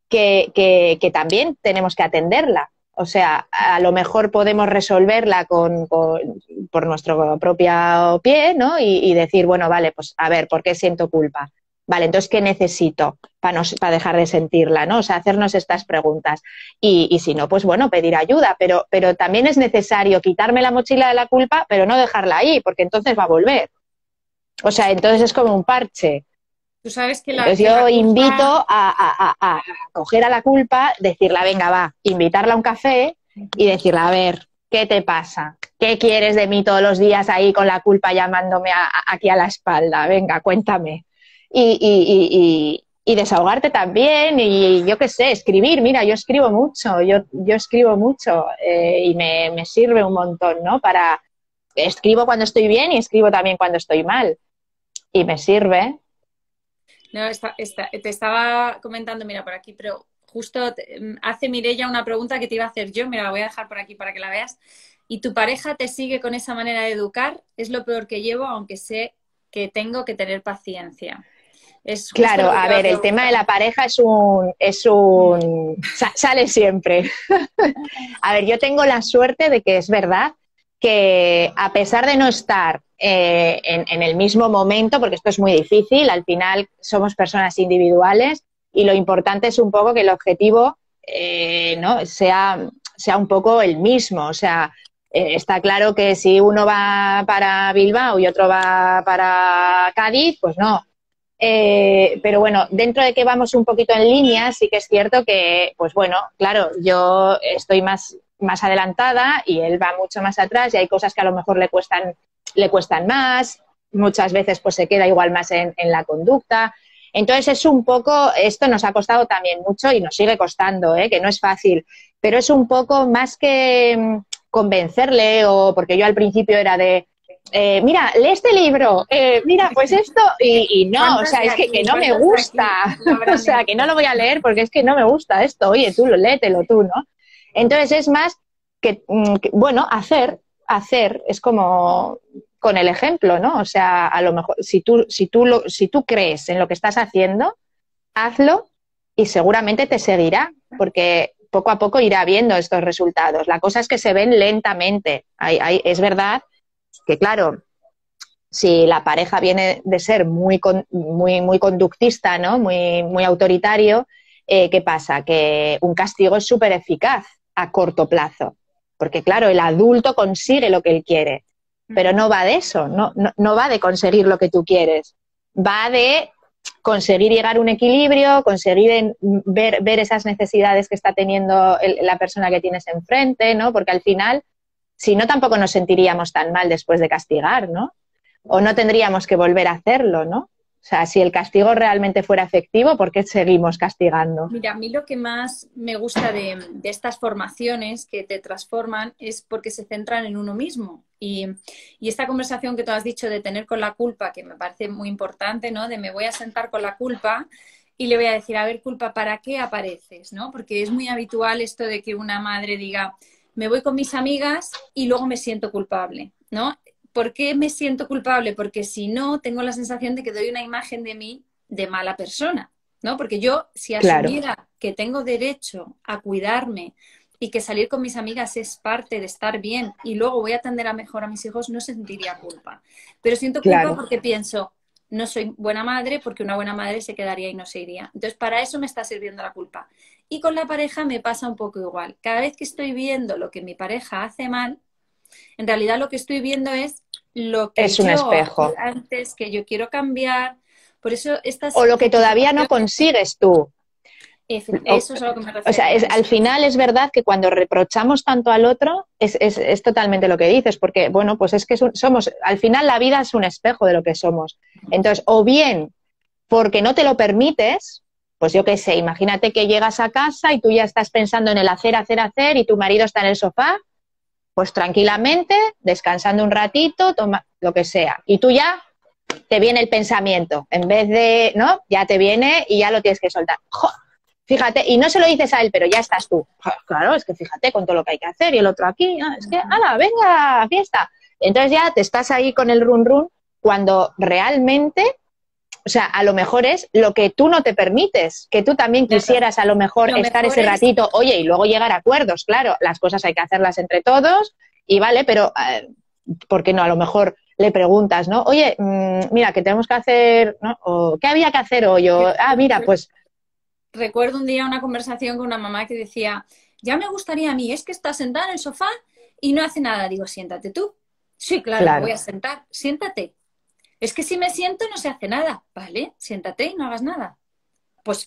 que también tenemos que atenderla. O sea, a lo mejor podemos resolverla por nuestro propio pie, ¿no? Y decir, bueno, vale, pues a ver, ¿por qué siento culpa? Vale, entonces, ¿qué necesito para dejar de sentirla, ¿no? O sea, hacernos estas preguntas. Y si no, pues bueno, pedir ayuda. Pero también es necesario quitarme la mochila de la culpa, pero no dejarla ahí, porque entonces va a volver. O sea, entonces es como un parche. Tú sabes que entonces yo invito a coger a la culpa, decirle, venga, va, invitarla a un café y decirle, a ver, ¿qué te pasa? ¿Qué quieres de mí todos los días ahí con la culpa llamándome aquí a la espalda? Venga, cuéntame. Y desahogarte también, y yo qué sé, escribir. Mira, yo escribo mucho, yo escribo mucho y me sirve un montón, ¿no? Escribo cuando estoy bien y escribo también cuando estoy mal, y me sirve. No, te estaba comentando, mira, por aquí, pero justo hace Mireia una pregunta que te iba a hacer yo, mira, la voy a dejar por aquí para que la veas. ¿Y tu pareja te sigue con esa manera de educar? Es lo peor que llevo, aunque sé que tengo que tener paciencia. Claro, a ver, el tema de la pareja sale siempre. A ver, yo tengo la suerte de que es verdad que a pesar de no estar en el mismo momento, porque esto es muy difícil, al final somos personas individuales y lo importante es un poco que el objetivo ¿no? sea un poco el mismo. O sea, está claro que si uno va para Bilbao y otro va para Cádiz, pues no. Pero bueno, dentro de que vamos un poquito en línea, sí que es cierto que, pues bueno, claro, yo estoy más adelantada y él va mucho más atrás y hay cosas que a lo mejor le cuestan más, muchas veces pues se queda igual más en la conducta. Entonces es un poco, esto nos ha costado también mucho y nos sigue costando, que no es fácil, pero es un poco más que convencerle, o porque yo al principio era de mira, lee este libro, mira, pues esto, y no, o sea, es que no me gusta, o sea, que no lo voy a leer porque es que no me gusta esto, oye, tú léetelo tú, ¿no? Entonces es más que bueno, hacer, es como con el ejemplo, ¿no? O sea, a lo mejor, si tú crees en lo que estás haciendo, hazlo y seguramente te seguirá, porque poco a poco irá viendo estos resultados. La cosa es que se ven lentamente, es verdad que claro, si la pareja viene de ser muy conductista, ¿no? Muy autoritario, ¿qué pasa? Que un castigo es súper eficaz a corto plazo, porque claro, el adulto consigue lo que él quiere, pero no va de eso, no va de conseguir lo que tú quieres, va de conseguir llegar a un equilibrio, conseguir ver esas necesidades que está teniendo la persona que tienes enfrente, ¿no? Porque al final, si no, tampoco nos sentiríamos tan mal después de castigar, ¿no? O no tendríamos que volver a hacerlo, ¿no? O sea, si el castigo realmente fuera efectivo, ¿por qué seguimos castigando? Mira, a mí lo que más me gusta de estas formaciones que te transforman es porque se centran en uno mismo. Y esta conversación que tú has dicho de tener con la culpa, que me parece muy importante, ¿no? De me voy a sentar con la culpa y le voy a decir, a ver, culpa, ¿para qué apareces? ¿No? Porque es muy habitual esto de que una madre diga, me voy con mis amigas y luego me siento culpable, ¿no? ¿Por qué me siento culpable? Porque si no, tengo la sensación de que doy una imagen de mí de mala persona, ¿no? Porque yo, si asumiera Claro. que tengo derecho a cuidarme y que salir con mis amigas es parte de estar bien y luego voy a atender a mejor a mis hijos, no sentiría culpa. Pero siento culpa Claro. porque pienso, no soy buena madre, porque una buena madre se quedaría y no se iría. Entonces, para eso me está sirviendo la culpa. Y con la pareja me pasa un poco igual. Cada vez que estoy viendo lo que mi pareja hace mal, en realidad lo que estoy viendo es lo que Es un yo hacía espejo. antes, que yo quiero cambiar. Por eso O estas lo que todavía no capacitaciones, consigues tú. eso es a lo que me O sea, refería. al final es verdad que cuando reprochamos tanto al otro, es totalmente lo que dices, porque, bueno, pues es que somos, al final la vida es un espejo de lo que somos. Entonces, o bien porque no te lo permites, pues yo qué sé, imagínate que llegas a casa y tú ya estás pensando en el hacer, y tu marido está en el sofá, pues tranquilamente, descansando un ratito, toma lo que sea. Y tú ya te viene el pensamiento, en vez de, ¿no? Ya te viene y ya lo tienes que soltar. ¡Jo! Fíjate, y no se lo dices a él, pero ya estás tú. Claro, es que fíjate con todo lo que hay que hacer y el otro aquí, ¿no? Es que, ¡hala, venga, fiesta! Entonces ya te estás ahí con el run run cuando realmente, o sea, a lo mejor es lo que tú no te permites, que tú también quisieras a lo mejor Lo estar mejor ese es, ratito, oye, y luego llegar a acuerdos, claro, las cosas hay que hacerlas entre todos y vale, pero ¿por qué no? A lo mejor le preguntas, ¿no? Oye, mira, que tenemos que hacer, ¿no? O, ¿qué había que hacer hoy? O, mira, pues recuerdo un día una conversación con una mamá que decía, ya me gustaría a mí, es que está sentada en el sofá y no hace nada. Digo, siéntate tú. Sí, claro, me voy claro, a sentar. Siéntate. Es que si me siento no se hace nada. Vale, siéntate y no hagas nada. Pues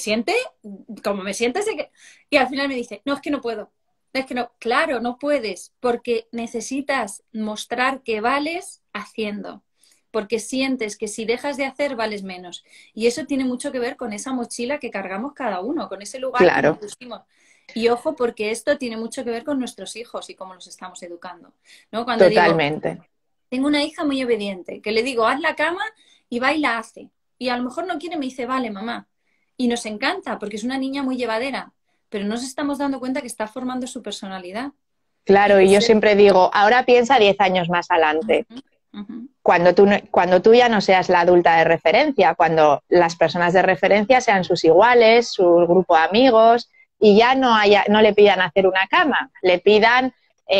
como me siente, sé que... Y al final me dice, no, es que no puedo. Es que no, claro, no puedes, porque necesitas mostrar que vales haciendo, porque sientes que si dejas de hacer vales menos. Y eso tiene mucho que ver con esa mochila que cargamos cada uno, con ese lugar que nos claro, pusimos. Y ojo, porque esto tiene mucho que ver con nuestros hijos y cómo los estamos educando, ¿no? Cuando digo, totalmente. tengo una hija muy obediente, que le digo, haz la cama y va y la hace. Y a lo mejor no quiere, me dice, vale, mamá. Y nos encanta, porque es una niña muy llevadera, pero nos estamos dando cuenta que está formando su personalidad. Y Claro, que y yo ser... siempre digo, ahora piensa 10 años más adelante, Uh-huh, uh-huh. cuando tú ya no seas la adulta de referencia, cuando las personas de referencia sean sus iguales, su grupo de amigos, y ya no le pidan hacer una cama, le pidan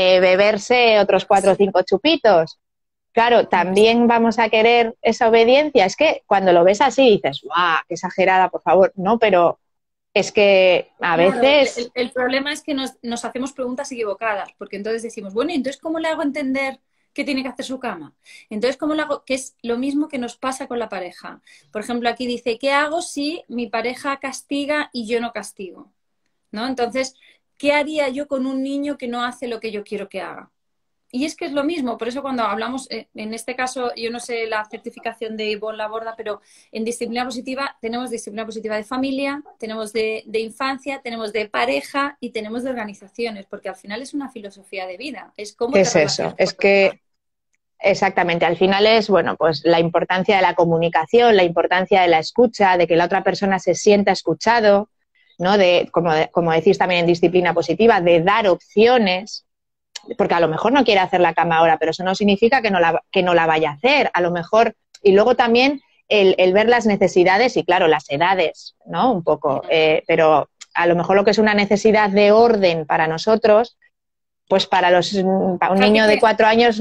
beberse otros 4 o 5 chupitos. Claro, también vamos a querer esa obediencia. Es que cuando lo ves así dices, ¡guau! ¡Qué exagerada, por favor! No, pero es que a Claro, veces, el problema es que nos hacemos preguntas equivocadas, porque entonces decimos, bueno, ¿y entonces cómo le hago entender que tiene que hacer su cama? Entonces, ¿cómo le hago? Que es lo mismo que nos pasa con la pareja. Por ejemplo, aquí dice, ¿qué hago si mi pareja castiga y yo no castigo? ¿No? Entonces, ¿qué haría yo con un niño que no hace lo que yo quiero que haga? Y es que es lo mismo, por eso cuando hablamos, en este caso, yo no sé la certificación de Ivonne Laborda, pero en disciplina positiva tenemos disciplina positiva de familia, tenemos de infancia, tenemos de pareja y tenemos de organizaciones, porque al final es una filosofía de vida, es cómo ¿qué te es eso? relacionas con Es los demás. que exactamente, al final es, bueno, pues la importancia de la comunicación, la importancia de la escucha, de que la otra persona se sienta escuchado, ¿no? Como decís también en disciplina positiva, de dar opciones, porque a lo mejor no quiere hacer la cama ahora, pero eso no significa que no la vaya a hacer, a lo mejor, y luego también el ver las necesidades y claro, las edades, ¿no? Un poco, pero a lo mejor lo que es una necesidad de orden para nosotros, pues para un Fíjate niño de que, 4 años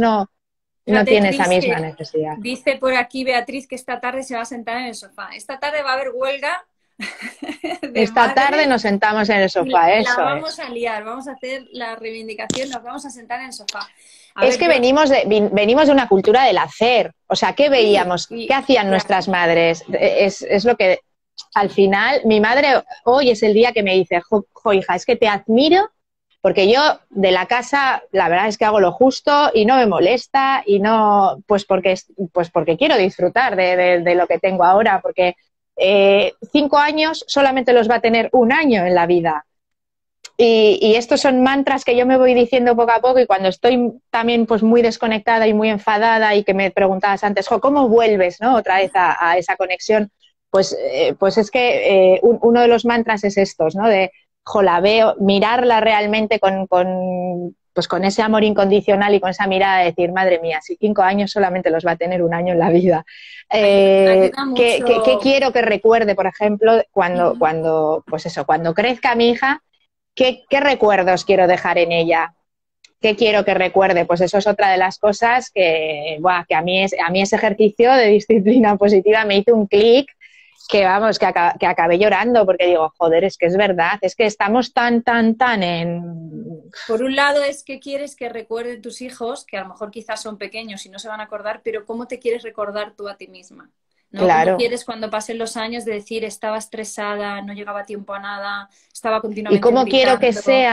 no fíjate, tiene esa Cris, misma que necesidad. dice por aquí Beatriz que esta tarde se va a sentar en el sofá. Esta tarde va a haber huelga de Esta tarde madres. nos sentamos en el sofá, La eso vamos es. a liar, vamos a hacer la reivindicación, nos vamos a sentar en el sofá. A Es ver, que yo venimos de una cultura del hacer. O sea, ¿qué sí, veíamos? ¿Qué hacían claro, nuestras madres? Es lo que, al final, mi madre hoy es el día que me dice, jo, hija, es que te admiro, porque yo de la casa, la verdad es que hago lo justo y no me molesta y no, pues porque quiero disfrutar de lo que tengo ahora, porque 5 años solamente los va a tener un año en la vida. Y estos son mantras que yo me voy diciendo poco a poco, y cuando estoy también pues muy desconectada y muy enfadada, y que me preguntabas antes, jo, ¿cómo vuelves, no, otra vez a esa conexión? Pues es que uno de los mantras es estos, ¿no? De, jo, la veo, mirarla realmente pues con ese amor incondicional y con esa mirada de decir, madre mía, si 5 años solamente los va a tener un año en la vida. ayuda ¿Qué mucho. quiero que recuerde, por ejemplo, Ujú. pues eso, cuando crezca mi hija? ¿Qué recuerdos quiero dejar en ella? ¿Qué quiero que recuerde? Pues eso es otra de las cosas que, buah, que a mí ese ejercicio de disciplina positiva me hizo un clic que, vamos, que acabé llorando, porque digo, joder, es que es verdad, es que estamos tan en... Por un lado es que quieres que recuerden tus hijos, que a lo mejor quizás son pequeños y no se van a acordar, pero ¿cómo te quieres recordar tú a ti misma? ¿No? ¿Cómo Claro. quieres cuando pasen los años de decir estaba estresada, no llegaba a tiempo a nada, estaba ¿Y continuamente gritando?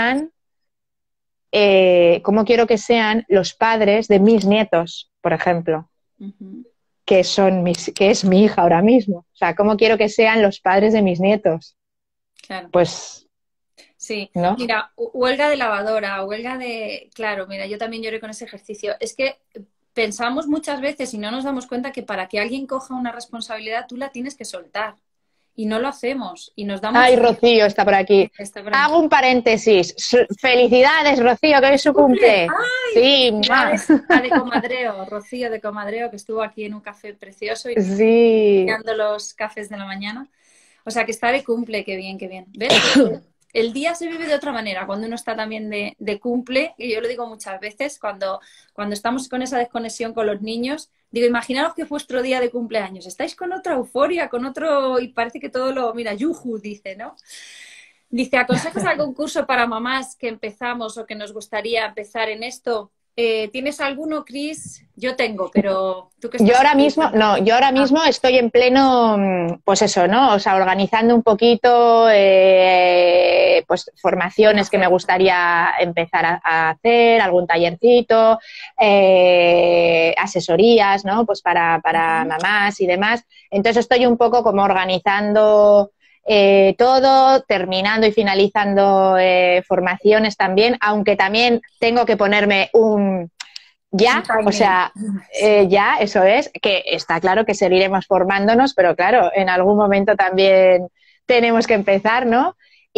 cómo quiero que sean los padres de mis nietos, por ejemplo? Ujú. Que es mi hija ahora mismo. O sea, ¿cómo quiero que sean los padres de mis nietos? Claro. Pues, Sí, ¿no? mira, huelga de lavadora, huelga de... Claro, mira, yo también lloré con ese ejercicio. Es que pensamos muchas veces y no nos damos cuenta que para que alguien coja una responsabilidad tú la tienes que soltar. Y no lo hacemos. Y nos Ay, damos... Rocío está por aquí. Está por aquí. Hago un paréntesis. Felicidades, Rocío, que hoy es su ¡Cumple! cumple. ¡Ay! Sí, ¡mua! Felicidades a De Comadreo, Rocío de Comadreo, que estuvo aquí en un café precioso y Sí. dando los cafés de la mañana. O sea, que está de cumple, qué bien, qué bien. ¿Ves? El día se vive de otra manera cuando uno está también de cumple, y yo lo digo muchas veces, cuando estamos con esa desconexión con los niños, digo, imaginaros que fue vuestro día de cumpleaños, estáis con otra euforia, con otro, y parece que todo lo, mira, Yuhu dice, ¿no? Dice, ¿aconsejas algún curso para mamás que empezamos o que nos gustaría empezar en esto? ¿Tienes alguno, Cris? Yo tengo, pero tú que Yo estás ahora aquí mismo, tan... no, yo ahora Ah, mismo estoy en pleno, pues eso, ¿no? O sea, organizando un poquito, pues formaciones que me formación. gustaría empezar a hacer, algún tallercito, asesorías, ¿no? Pues para Ujú. mamás y demás. Entonces estoy un poco como organizando todo, terminando y finalizando formaciones también, aunque también tengo que ponerme Un ya, o timing. sea, Sí. ya, eso es, que está claro que seguiremos formándonos, pero claro, en algún momento también tenemos que empezar, ¿no?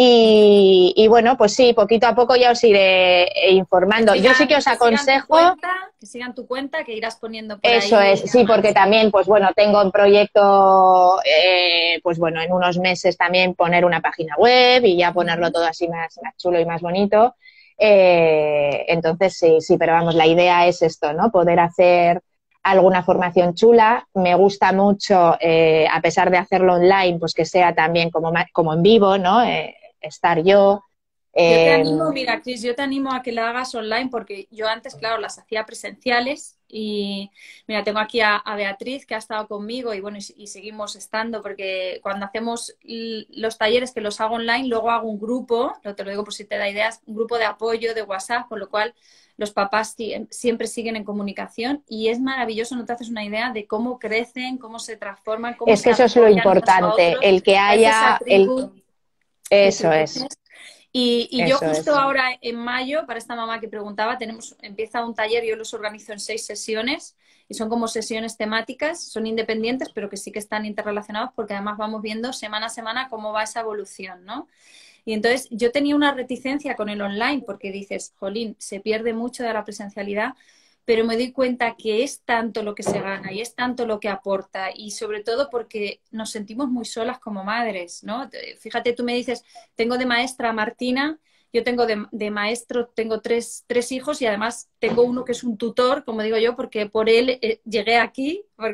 Y bueno, pues sí, poquito a poco ya os iré informando. Yo sí que os Que sigan tu aconsejo, cuenta, que sigan tu cuenta, que irás poniendo por eso es, ahí sí, porque además. también, pues bueno, tengo un proyecto, pues bueno, en unos meses también poner una página web y ya ponerlo Ujú. todo así más chulo y más bonito. Entonces, sí, pero vamos, la idea es esto, ¿no? Poder hacer alguna formación chula. Me gusta mucho, a pesar de hacerlo online, pues que sea también como en vivo, ¿no? Estar yo. Yo te Eh, animo, mira, Cris, yo te animo a que la hagas online porque yo antes, claro, las hacía presenciales y mira, tengo aquí a Beatriz que ha estado conmigo y bueno, y seguimos estando porque cuando hacemos los talleres que los hago online, luego hago un grupo, te lo digo por si te da ideas, un grupo de apoyo de WhatsApp, con lo cual los papás siempre siguen en comunicación y es maravilloso, no te haces una idea de cómo crecen, cómo se transforman, cómo es que se eso es lo apoyan unos a importante, otros, el que parece esa haya, tribu que tú eso dices. es, Y yo eso justo es. ahora en mayo, para esta mamá que preguntaba, empieza un taller, yo los organizo en 6 sesiones y son como sesiones temáticas, son independientes, pero que sí que están interrelacionados porque además vamos viendo semana a semana cómo va esa evolución, ¿no? Y entonces yo tenía una reticencia con el online porque dices, jolín, se pierde mucho de la presencialidad, pero me doy cuenta que es tanto lo que se gana y es tanto lo que aporta y sobre todo porque nos sentimos muy solas como madres, ¿no? Fíjate, tú me dices, tengo de maestra a Martina, yo tengo de maestro, tengo tres hijos y además tengo uno que es un tutor, como digo yo, porque por él llegué aquí, porque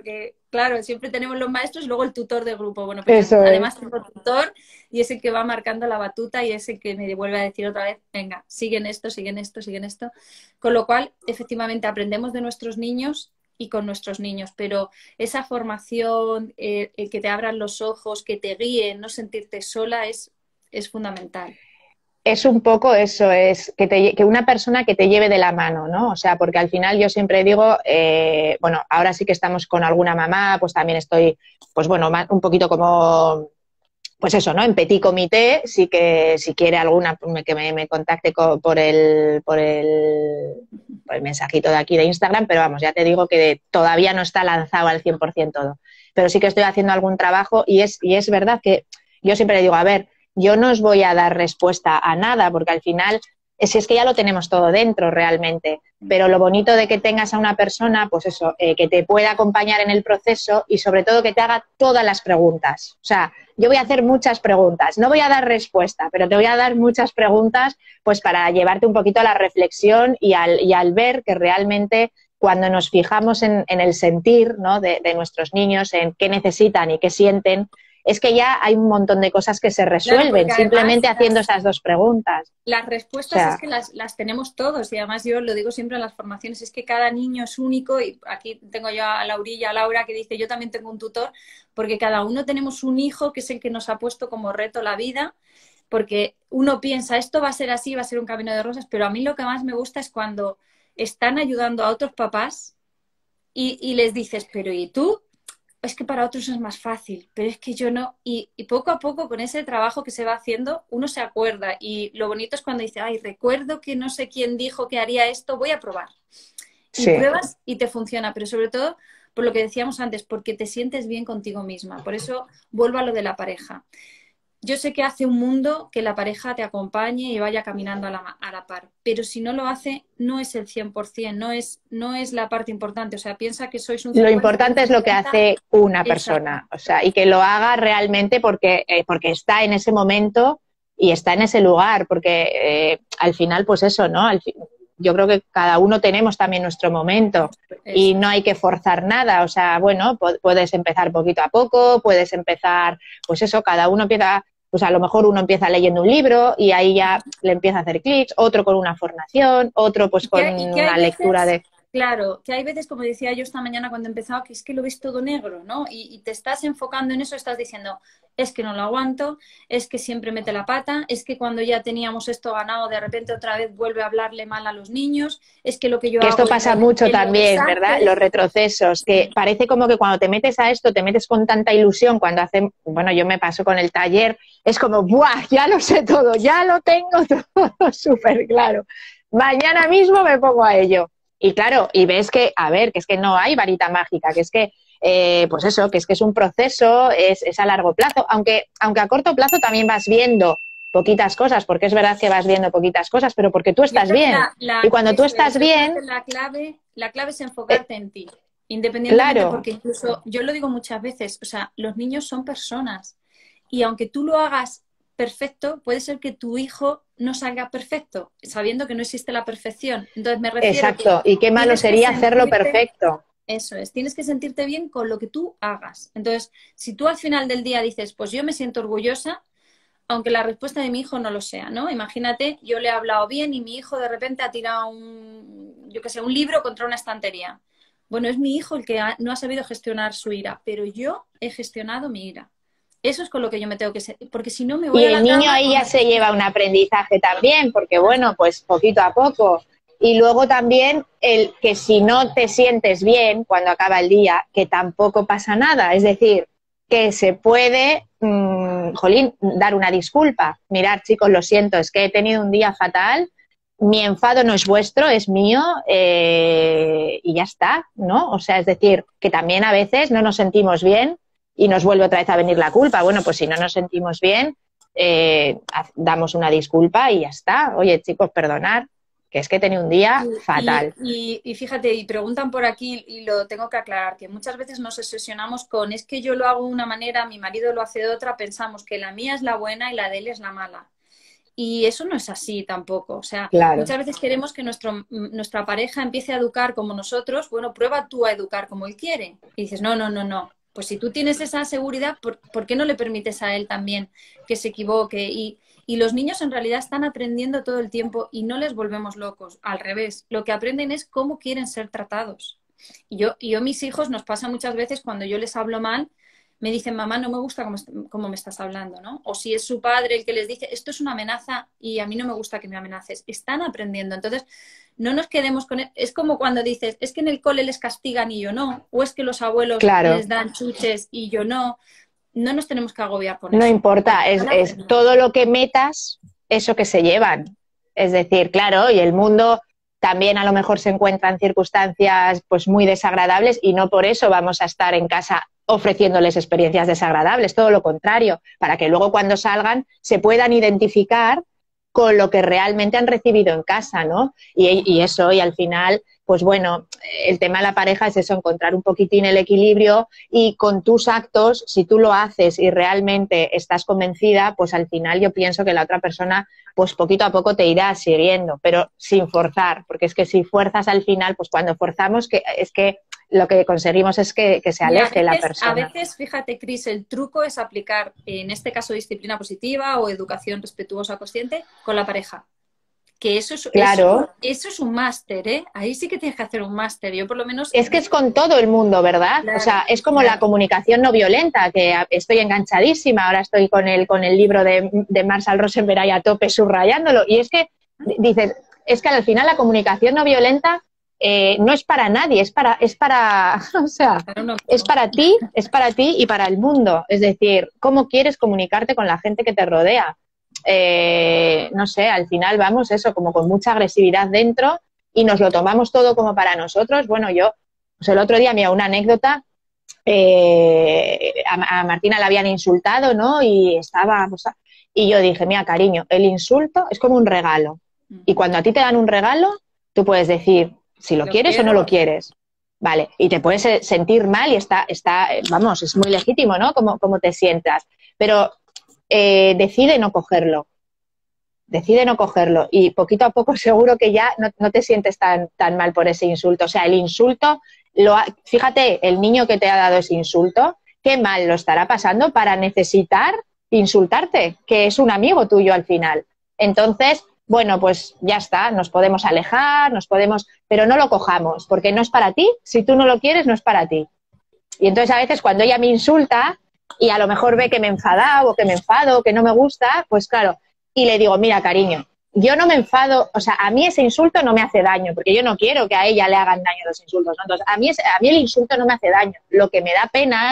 claro, siempre tenemos los maestros y luego el tutor de grupo. Bueno, pues Eso es. además tengo tutor y es el que va marcando la batuta y es el que me vuelve a decir otra vez, venga, siguen esto, siguen esto, siguen esto. Con lo cual, efectivamente, aprendemos de nuestros niños y con nuestros niños, pero esa formación, el que te abran los ojos, que te guíen, no sentirte sola es fundamental. Es un poco eso, es que una persona que te lleve de la mano, ¿no? O sea, porque al final yo siempre digo, bueno, ahora sí que estamos con alguna mamá, pues también estoy, pues bueno, un poquito como, pues eso, ¿no? En petit comité, sí que si quiere alguna que me contacte por el mensajito de aquí de Instagram, pero vamos, ya te digo que todavía no está lanzado al 100% todo. Pero sí que estoy haciendo algún trabajo y es verdad que yo siempre le digo, a ver, yo no os voy a dar respuesta a nada, porque al final, si es que ya lo tenemos todo dentro realmente, pero lo bonito de que tengas a una persona, pues eso, que te pueda acompañar en el proceso y sobre todo que te haga todas las preguntas. O sea, yo voy a hacer muchas preguntas, no voy a dar respuesta, pero te voy a dar muchas preguntas pues para llevarte un poquito a la reflexión y al ver que realmente cuando nos fijamos en el sentir, ¿no? de nuestros niños, en qué necesitan y qué sienten, es que ya hay un montón de cosas que se Claro, resuelven porque además simplemente haciendo esas dos preguntas. las O respuestas es sea, que las tenemos todos y además yo lo digo siempre en las formaciones, es que cada niño es único y aquí tengo yo a Laurilla, a Laura, que dice yo también tengo un tutor, porque cada uno tenemos un hijo que es el que nos ha puesto como reto la vida, porque uno piensa esto va a ser así, va a ser un camino de rosas, pero a mí lo que más me gusta es cuando están ayudando a otros papás y les dices, pero ¿y tú? Es que para otros es más fácil, pero es que yo no. Y poco a poco, con ese trabajo que se va haciendo, uno se acuerda. Y lo bonito es cuando dice, ay, recuerdo que no sé quién dijo que haría esto, voy a probar. Y sí. pruebas y te funciona, pero sobre todo por lo que decíamos antes, porque te sientes bien contigo misma. Por eso vuelvo a lo de la pareja. Yo sé que hace un mundo que la pareja te acompañe y vaya caminando a la par, pero si no lo hace, no es el 100%, no es la parte importante. O sea, piensa que sois un Lo 50 y un importante es lo que 50. hace una Exacto. persona, o sea, y que lo haga realmente porque está en ese momento y está en ese lugar, porque al final, pues eso, ¿no? Yo creo que cada uno tenemos también nuestro momento y Eso no es. hay que forzar nada, o sea, bueno, puedes empezar poquito a poco, puedes empezar, pues eso, cada uno empieza, pues a lo mejor uno empieza leyendo un libro y ahí ya le empieza a hacer clics, otro con una formación, otro pues con Y que hay una lectura veces, de... claro, que hay veces, como decía yo esta mañana cuando he empezado, que es que lo ves todo negro, ¿no? Y te estás enfocando en eso, estás diciendo, es que no lo aguanto, es que siempre mete la pata, es que cuando ya teníamos esto ganado, de repente otra vez vuelve a hablarle mal a los niños, es que lo que yo Que esto hago pasa mucho él lo también, ¿verdad? deshace. Los retrocesos, que Sí. parece como que cuando te metes a esto, te metes con tanta ilusión cuando hacen, bueno, yo me paso con el taller, es como, ¡buah! Ya lo sé todo, ya lo tengo todo súper claro. Mañana mismo me pongo a ello. Y claro, y ves que, a ver, que es que no hay varita mágica, que es que, pues eso, que es un proceso, es a largo plazo, aunque a corto plazo también vas viendo poquitas cosas, porque es verdad que vas viendo poquitas cosas, pero porque tú Yo estás creo que bien. Y cuando tú eso estás es, yo creo que bien, la clave es eh, enfocarte en ti, independientemente, claro, porque incluso yo lo digo muchas veces, o sea, los niños son personas y aunque tú lo hagas perfecto, puede ser que tu hijo no salga perfecto, sabiendo que no existe la perfección. Entonces me refiero que exacto. Y qué malo tienes que sería hacerlo sentirte, perfecto. eso es, tienes que sentirte bien con lo que tú hagas. Entonces, si tú al final del día dices, pues yo me siento orgullosa, aunque la respuesta de mi hijo no lo sea, ¿no? Imagínate, yo le he hablado bien y mi hijo de repente ha tirado yo qué sé, un libro contra una estantería. Bueno, es mi hijo el que no ha sabido gestionar su ira, pero yo he gestionado mi ira. Eso es con lo que yo me tengo que sentir, porque si no me voy Y a el la niño cama ahí con... ya se lleva un aprendizaje también, porque bueno, pues poquito a poco. Y luego también el que si no te sientes bien cuando acaba el día, que tampoco pasa nada. Es decir, que se puede, jolín, dar una disculpa. Mirad, chicos, lo siento, es que he tenido un día fatal, mi enfado no es vuestro, es mío, y ya está, ¿no? O sea, es decir, que también a veces no nos sentimos bien y nos vuelve otra vez a venir la culpa. Bueno, pues si no nos sentimos bien, damos una disculpa y ya está. Oye, chicos, perdonar, que es que he tenido un día fatal. Y fíjate, y preguntan por aquí, y lo tengo que aclarar, que muchas veces nos obsesionamos con, es que yo lo hago de una manera, mi marido lo hace de otra, pensamos que la mía es la buena y la de él es la mala. Y eso no es así tampoco. O sea, Claro. muchas veces queremos que nuestra pareja empiece a educar como nosotros. Bueno, prueba tú a educar como él quiere. Y dices, no, no, no, no. Pues si tú tienes esa seguridad, ¿por qué no le permites a él también que se equivoque? Y los niños en realidad están aprendiendo todo el tiempo y no les volvemos locos. Al revés, lo que aprenden es cómo quieren ser tratados. Y yo mis hijos nos pasa muchas veces cuando yo les hablo mal, me dicen, mamá, no me gusta cómo me estás hablando, ¿no? O si es su padre el que les dice, esto es una amenaza y a mí no me gusta que me amenaces. Están aprendiendo. Entonces, no nos quedemos con... Es como cuando dices, es que en el cole les castigan y yo no, o es que los abuelos Claro. les dan chuches y yo no. No nos tenemos que agobiar con No eso. importa, es todo lo que metas, eso que se llevan. Es decir, claro, y el mundo también a lo mejor se encuentra en circunstancias pues muy desagradables y no por eso vamos a estar en casa ofreciéndoles experiencias desagradables, todo lo contrario, para que luego cuando salgan se puedan identificar con lo que realmente han recibido en casa, ¿no? Y eso, y al final, pues bueno, el tema de la pareja es eso, encontrar un poquitín el equilibrio y con tus actos, si tú lo haces y realmente estás convencida, pues al final yo pienso que la otra persona, pues poquito a poco te irá siguiendo, pero sin forzar, porque es que si fuerzas al final, pues cuando forzamos, es que lo que conseguimos es que se aleje la persona. A veces, fíjate, Cris, el truco es aplicar, en este caso, disciplina positiva o educación respetuosa consciente con la pareja. Que eso es un máster, ¿eh? Ahí sí que tienes que hacer un máster. Yo por lo menos... Es que es con todo el mundo, ¿verdad? Claro, o sea, es como la comunicación no violenta, que estoy enganchadísima, ahora estoy con el libro de Marshall Rosenberg ahí a tope subrayándolo. Y es que, dices, es que al final la comunicación no violenta no es para nadie, es para o sea, es para ti y para el mundo. Es decir, ¿cómo quieres comunicarte con la gente que te rodea? No sé, al final vamos eso, como con mucha agresividad dentro y nos lo tomamos todo como para nosotros. Bueno, yo, pues el otro día, mira, una anécdota, a Martina la habían insultado, ¿no? Y estaba, pues, y yo dije, mira, cariño, el insulto es como un regalo. Y cuando a ti te dan un regalo, tú puedes decir si lo quieres o no lo quieres. Vale, y te puedes sentir mal y vamos, es muy legítimo, ¿no? Como te sientas. Pero decide no cogerlo y poquito a poco seguro que ya no te sientes tan mal por ese insulto. O sea, el insulto, fíjate, el niño que te ha dado ese insulto, qué mal lo estará pasando para necesitar insultarte, que es un amigo tuyo al final. Entonces, bueno, pues ya está, nos podemos alejar, pero no lo cojamos, porque no es para ti. Si tú no lo quieres, no es para ti. Y entonces a veces cuando ella me insulta y a lo mejor ve que me enfada o que me enfado o que no me gusta, pues claro, y le digo, mira, cariño, yo no me enfado, o sea, a mí ese insulto no me hace daño, porque yo no quiero que a ella le hagan daño los insultos, ¿no? Entonces, a mí el insulto no me hace daño. Lo que me da pena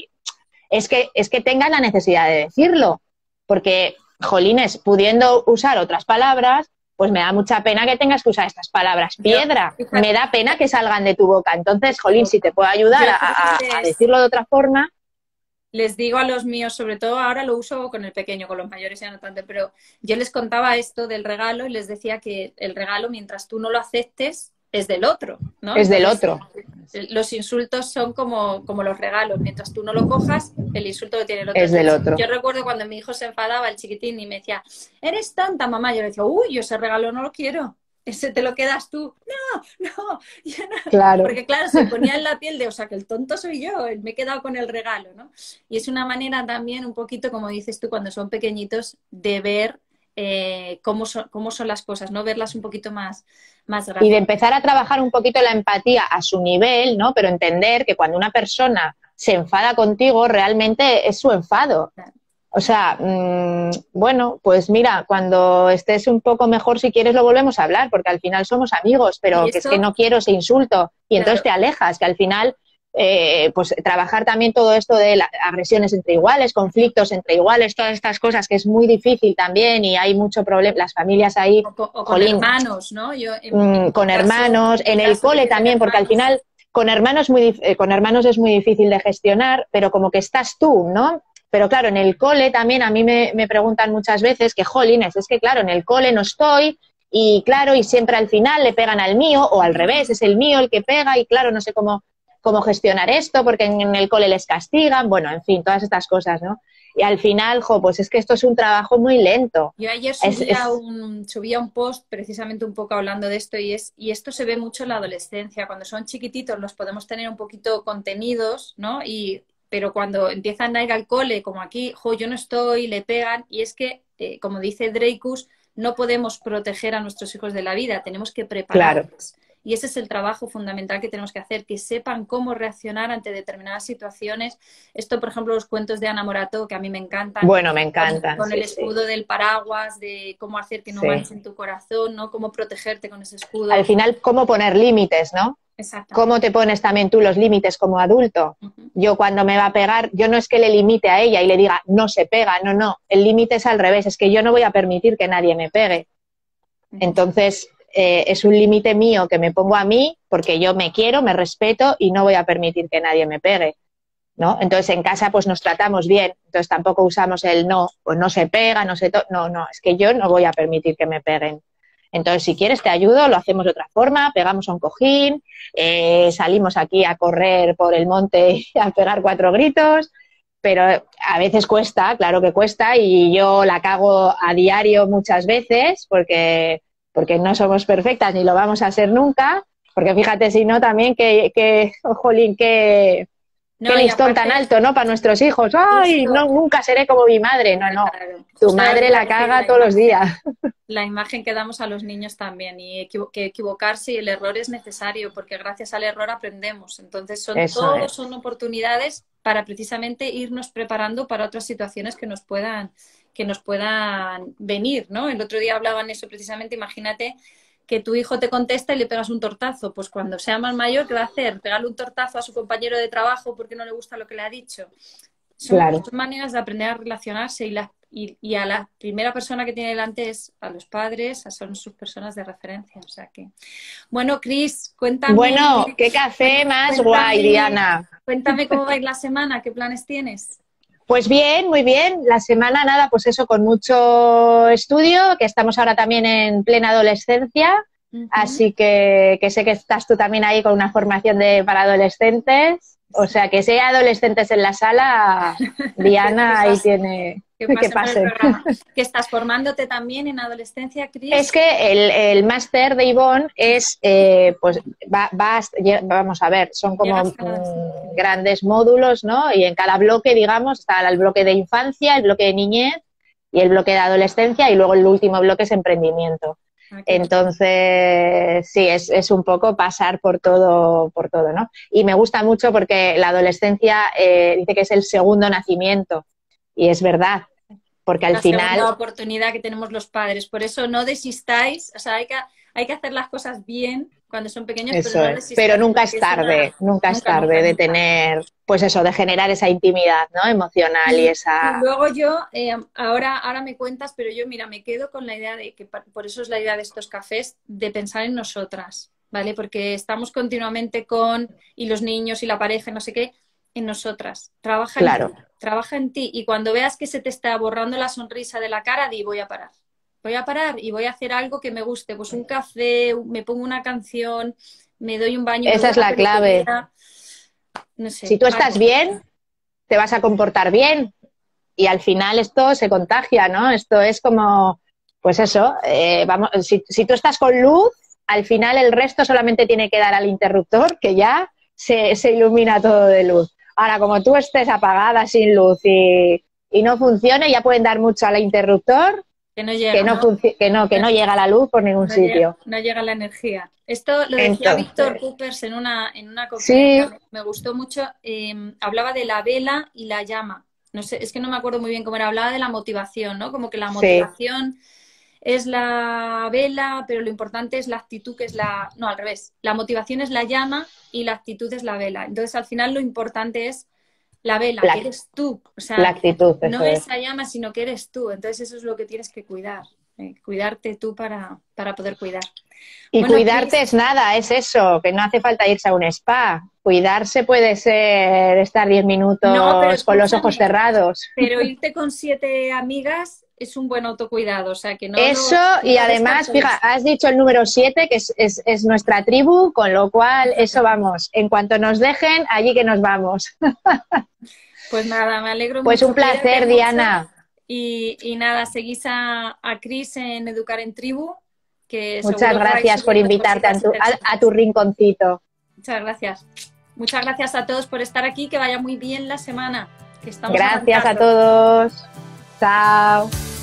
es que tengan la necesidad de decirlo, porque, jolines, pudiendo usar otras palabras, pues me da mucha pena que tengas que usar estas palabras. Piedra, me da pena que salgan de tu boca. Entonces, jolín, si te puedo ayudar a decirlo de otra forma. Les digo a los míos, sobre todo ahora lo uso con el pequeño, con los mayores ya no tanto, pero yo les contaba esto del regalo y les decía que el regalo, mientras tú no lo aceptes, es del otro, ¿no? Es del otro. Los insultos son como los regalos, mientras tú no lo cojas, el insulto lo tiene el otro. Es del otro. Yo recuerdo cuando mi hijo se enfadaba, el chiquitín, y me decía, eres tonta, mamá. Yo le decía, uy, yo ese regalo no lo quiero. Ese te lo quedas tú. No, yo no. Claro. Porque claro, se ponía en la piel de, o sea, que el tonto soy yo, me he quedado con el regalo, ¿no? Y es una manera también, un poquito, como dices tú, cuando son pequeñitos, de ver cómo son las cosas, ¿no? Verlas un poquito más grandes. Y de empezar a trabajar un poquito la empatía a su nivel, ¿no? Pero entender que cuando una persona se enfada contigo, realmente es su enfado. Claro. O sea, bueno, pues mira, cuando estés un poco mejor, si quieres, lo volvemos a hablar, porque al final somos amigos, pero que es que no quiero ese insulto. Y entonces te alejas, que al final, pues trabajar también todo esto de agresiones entre iguales, conflictos entre iguales, todas estas cosas, que es muy difícil también y hay mucho problema. Las familias ahí... O con hermanos, ¿no? Con hermanos, en el cole también, porque al final con hermanos es muy difícil de gestionar, pero como que estás tú, ¿no? Pero claro, en el cole también a mí me preguntan muchas veces que, jolines, es que claro, en el cole no estoy y claro, y siempre al final le pegan al mío o al revés, es el mío el que pega y claro, no sé cómo gestionar esto porque en el cole les castigan, bueno, en fin, todas estas cosas, ¿no? Y al final, jo, pues es que esto es un trabajo muy lento. Yo ayer subía un post precisamente un poco hablando de esto y esto se ve mucho en la adolescencia. Cuando son chiquititos los podemos tener un poquito contenidos, ¿no? Pero cuando empiezan a ir al cole, como aquí, jo, yo no estoy, le pegan. Y es que, como dice Dreykus, no podemos proteger a nuestros hijos de la vida, tenemos que prepararlos. Claro. Y ese es el trabajo fundamental que tenemos que hacer, que sepan cómo reaccionar ante determinadas situaciones. Esto, por ejemplo, los cuentos de Ana Morató, que a mí me encantan. Bueno, me encantan. Con el escudo del paraguas, de cómo hacer que no manchen tu corazón, ¿no? Cómo protegerte con ese escudo. Al final, cómo poner límites, ¿no? Exacto. ¿Cómo te pones también tú los límites como adulto? Yo cuando me va a pegar, yo no es que le limite a ella y le diga, no se pega, no. El límite es al revés, es que yo no voy a permitir que nadie me pegue. Entonces, es un límite mío que me pongo a mí porque yo me quiero, me respeto y no voy a permitir que nadie me pegue, ¿no? Entonces, en casa pues nos tratamos bien, entonces tampoco usamos el no, pues no se pega, no, es que yo no voy a permitir que me peguen. Entonces, si quieres te ayudo, lo hacemos de otra forma, pegamos a un cojín, salimos aquí a correr por el monte y a pegar 4 gritos, pero a veces cuesta, claro que cuesta, y yo la cago a diario muchas veces porque no somos perfectas ni lo vamos a ser nunca, porque fíjate si no también jolín, qué listón tan alto, ¿no? Para nuestros hijos. ¡Ay, no, nunca seré como mi madre! No. Tu madre la caga todos los días. La imagen que damos a los niños también, y que equivocarse y el error es necesario, porque gracias al error aprendemos. Entonces son oportunidades para precisamente irnos preparando para otras situaciones que nos puedan venir, ¿no? El otro día hablaban eso precisamente, imagínate que tu hijo te contesta y le pegas un tortazo, pues cuando sea más mayor, ¿qué va a hacer? ¿Pegarle un tortazo a su compañero de trabajo porque no le gusta lo que le ha dicho? Son maneras de aprender a relacionarse y a la primera persona que tiene delante es a los padres, son sus personas de referencia. O sea que... Bueno, Cris, cuéntame... Bueno, qué café más guay, Diana. Cuéntame cómo va a ir la semana, ¿qué planes tienes? Pues bien, muy bien. La semana, nada, pues eso, con mucho estudio, que estamos ahora también en plena adolescencia, así que sé que estás tú también ahí con una formación para adolescentes, o sea, que si hay adolescentes en la sala, Diana ahí tiene... Que pasen. ¿Que estás formándote también en adolescencia, Cris? Es que el máster de Ivonne es, pues vamos a ver, son como grandes módulos, ¿no? Y en cada bloque, digamos, está el bloque de infancia, el bloque de niñez y el bloque de adolescencia, y luego el último bloque es emprendimiento. Entonces, sí, es un poco pasar por todo, ¿no? Y me gusta mucho porque la adolescencia dice que es el segundo nacimiento, y es verdad. Porque al final... La oportunidad que tenemos los padres. Por eso no desistáis. O sea, hay que hacer las cosas bien cuando son pequeños, pero no desistáis. Pero nunca es tarde, nunca es tarde de tener, pues eso, de generar esa intimidad, ¿no? Emocional y esa... Y luego yo, ahora me cuentas, pero yo, mira, me quedo con la idea de que, por eso es la idea de estos cafés, de pensar en nosotras, ¿vale? Porque estamos continuamente y los niños y la pareja, no sé qué, en nosotras. Trabaja en ti, y cuando veas que se te está borrando la sonrisa de la cara, voy a parar y voy a hacer algo que me guste, pues un café, me pongo una canción, me doy un baño. Esa es la clave. No sé, si tú estás bien, te vas a comportar bien, y al final esto se contagia, ¿no? Esto es como, pues eso, si tú estás con luz, al final el resto solamente tiene que dar al interruptor, que ya se ilumina todo de luz. Ahora, como tú estés apagada, sin luz y no funcione, ya pueden dar mucho al interruptor, que no llega, que no llega la luz por ningún sitio. No llega la energía. Esto lo decía Víctor Coopers en una conferencia, sí. Me gustó mucho. Hablaba de la vela y la llama. No sé, es que no me acuerdo muy bien cómo era. Hablaba de la motivación, ¿no? Como que la motivación es la vela, pero lo importante es la actitud, que es la... No, al revés. La motivación es la llama y la actitud es la vela. Entonces, al final, lo importante es la vela, que eres tú. O sea, la actitud, no es esa llama, sino que eres tú. Entonces, eso es lo que tienes que cuidar. Cuidarte tú para poder cuidar. Y bueno, cuidarte es nada, es eso, que no hace falta irse a un spa. Cuidarse puede ser estar 10 minutos con los ojos cerrados. Pero irte con 7 amigas es un buen autocuidado, o sea que no... Eso, y además, fija, has dicho el número 7, que es nuestra tribu, con lo cual, eso vamos, en cuanto nos dejen, allí que nos vamos. Pues nada, me alegro Pues mucho. un placer, Diana. Y nada, seguís a Cris en Educar en Tribu. Que muchas gracias por invitarte a tu rinconcito. Muchas gracias. Muchas gracias a todos por estar aquí. Que vaya muy bien la semana. Que estamos gracias arrancando. a todos. Chao.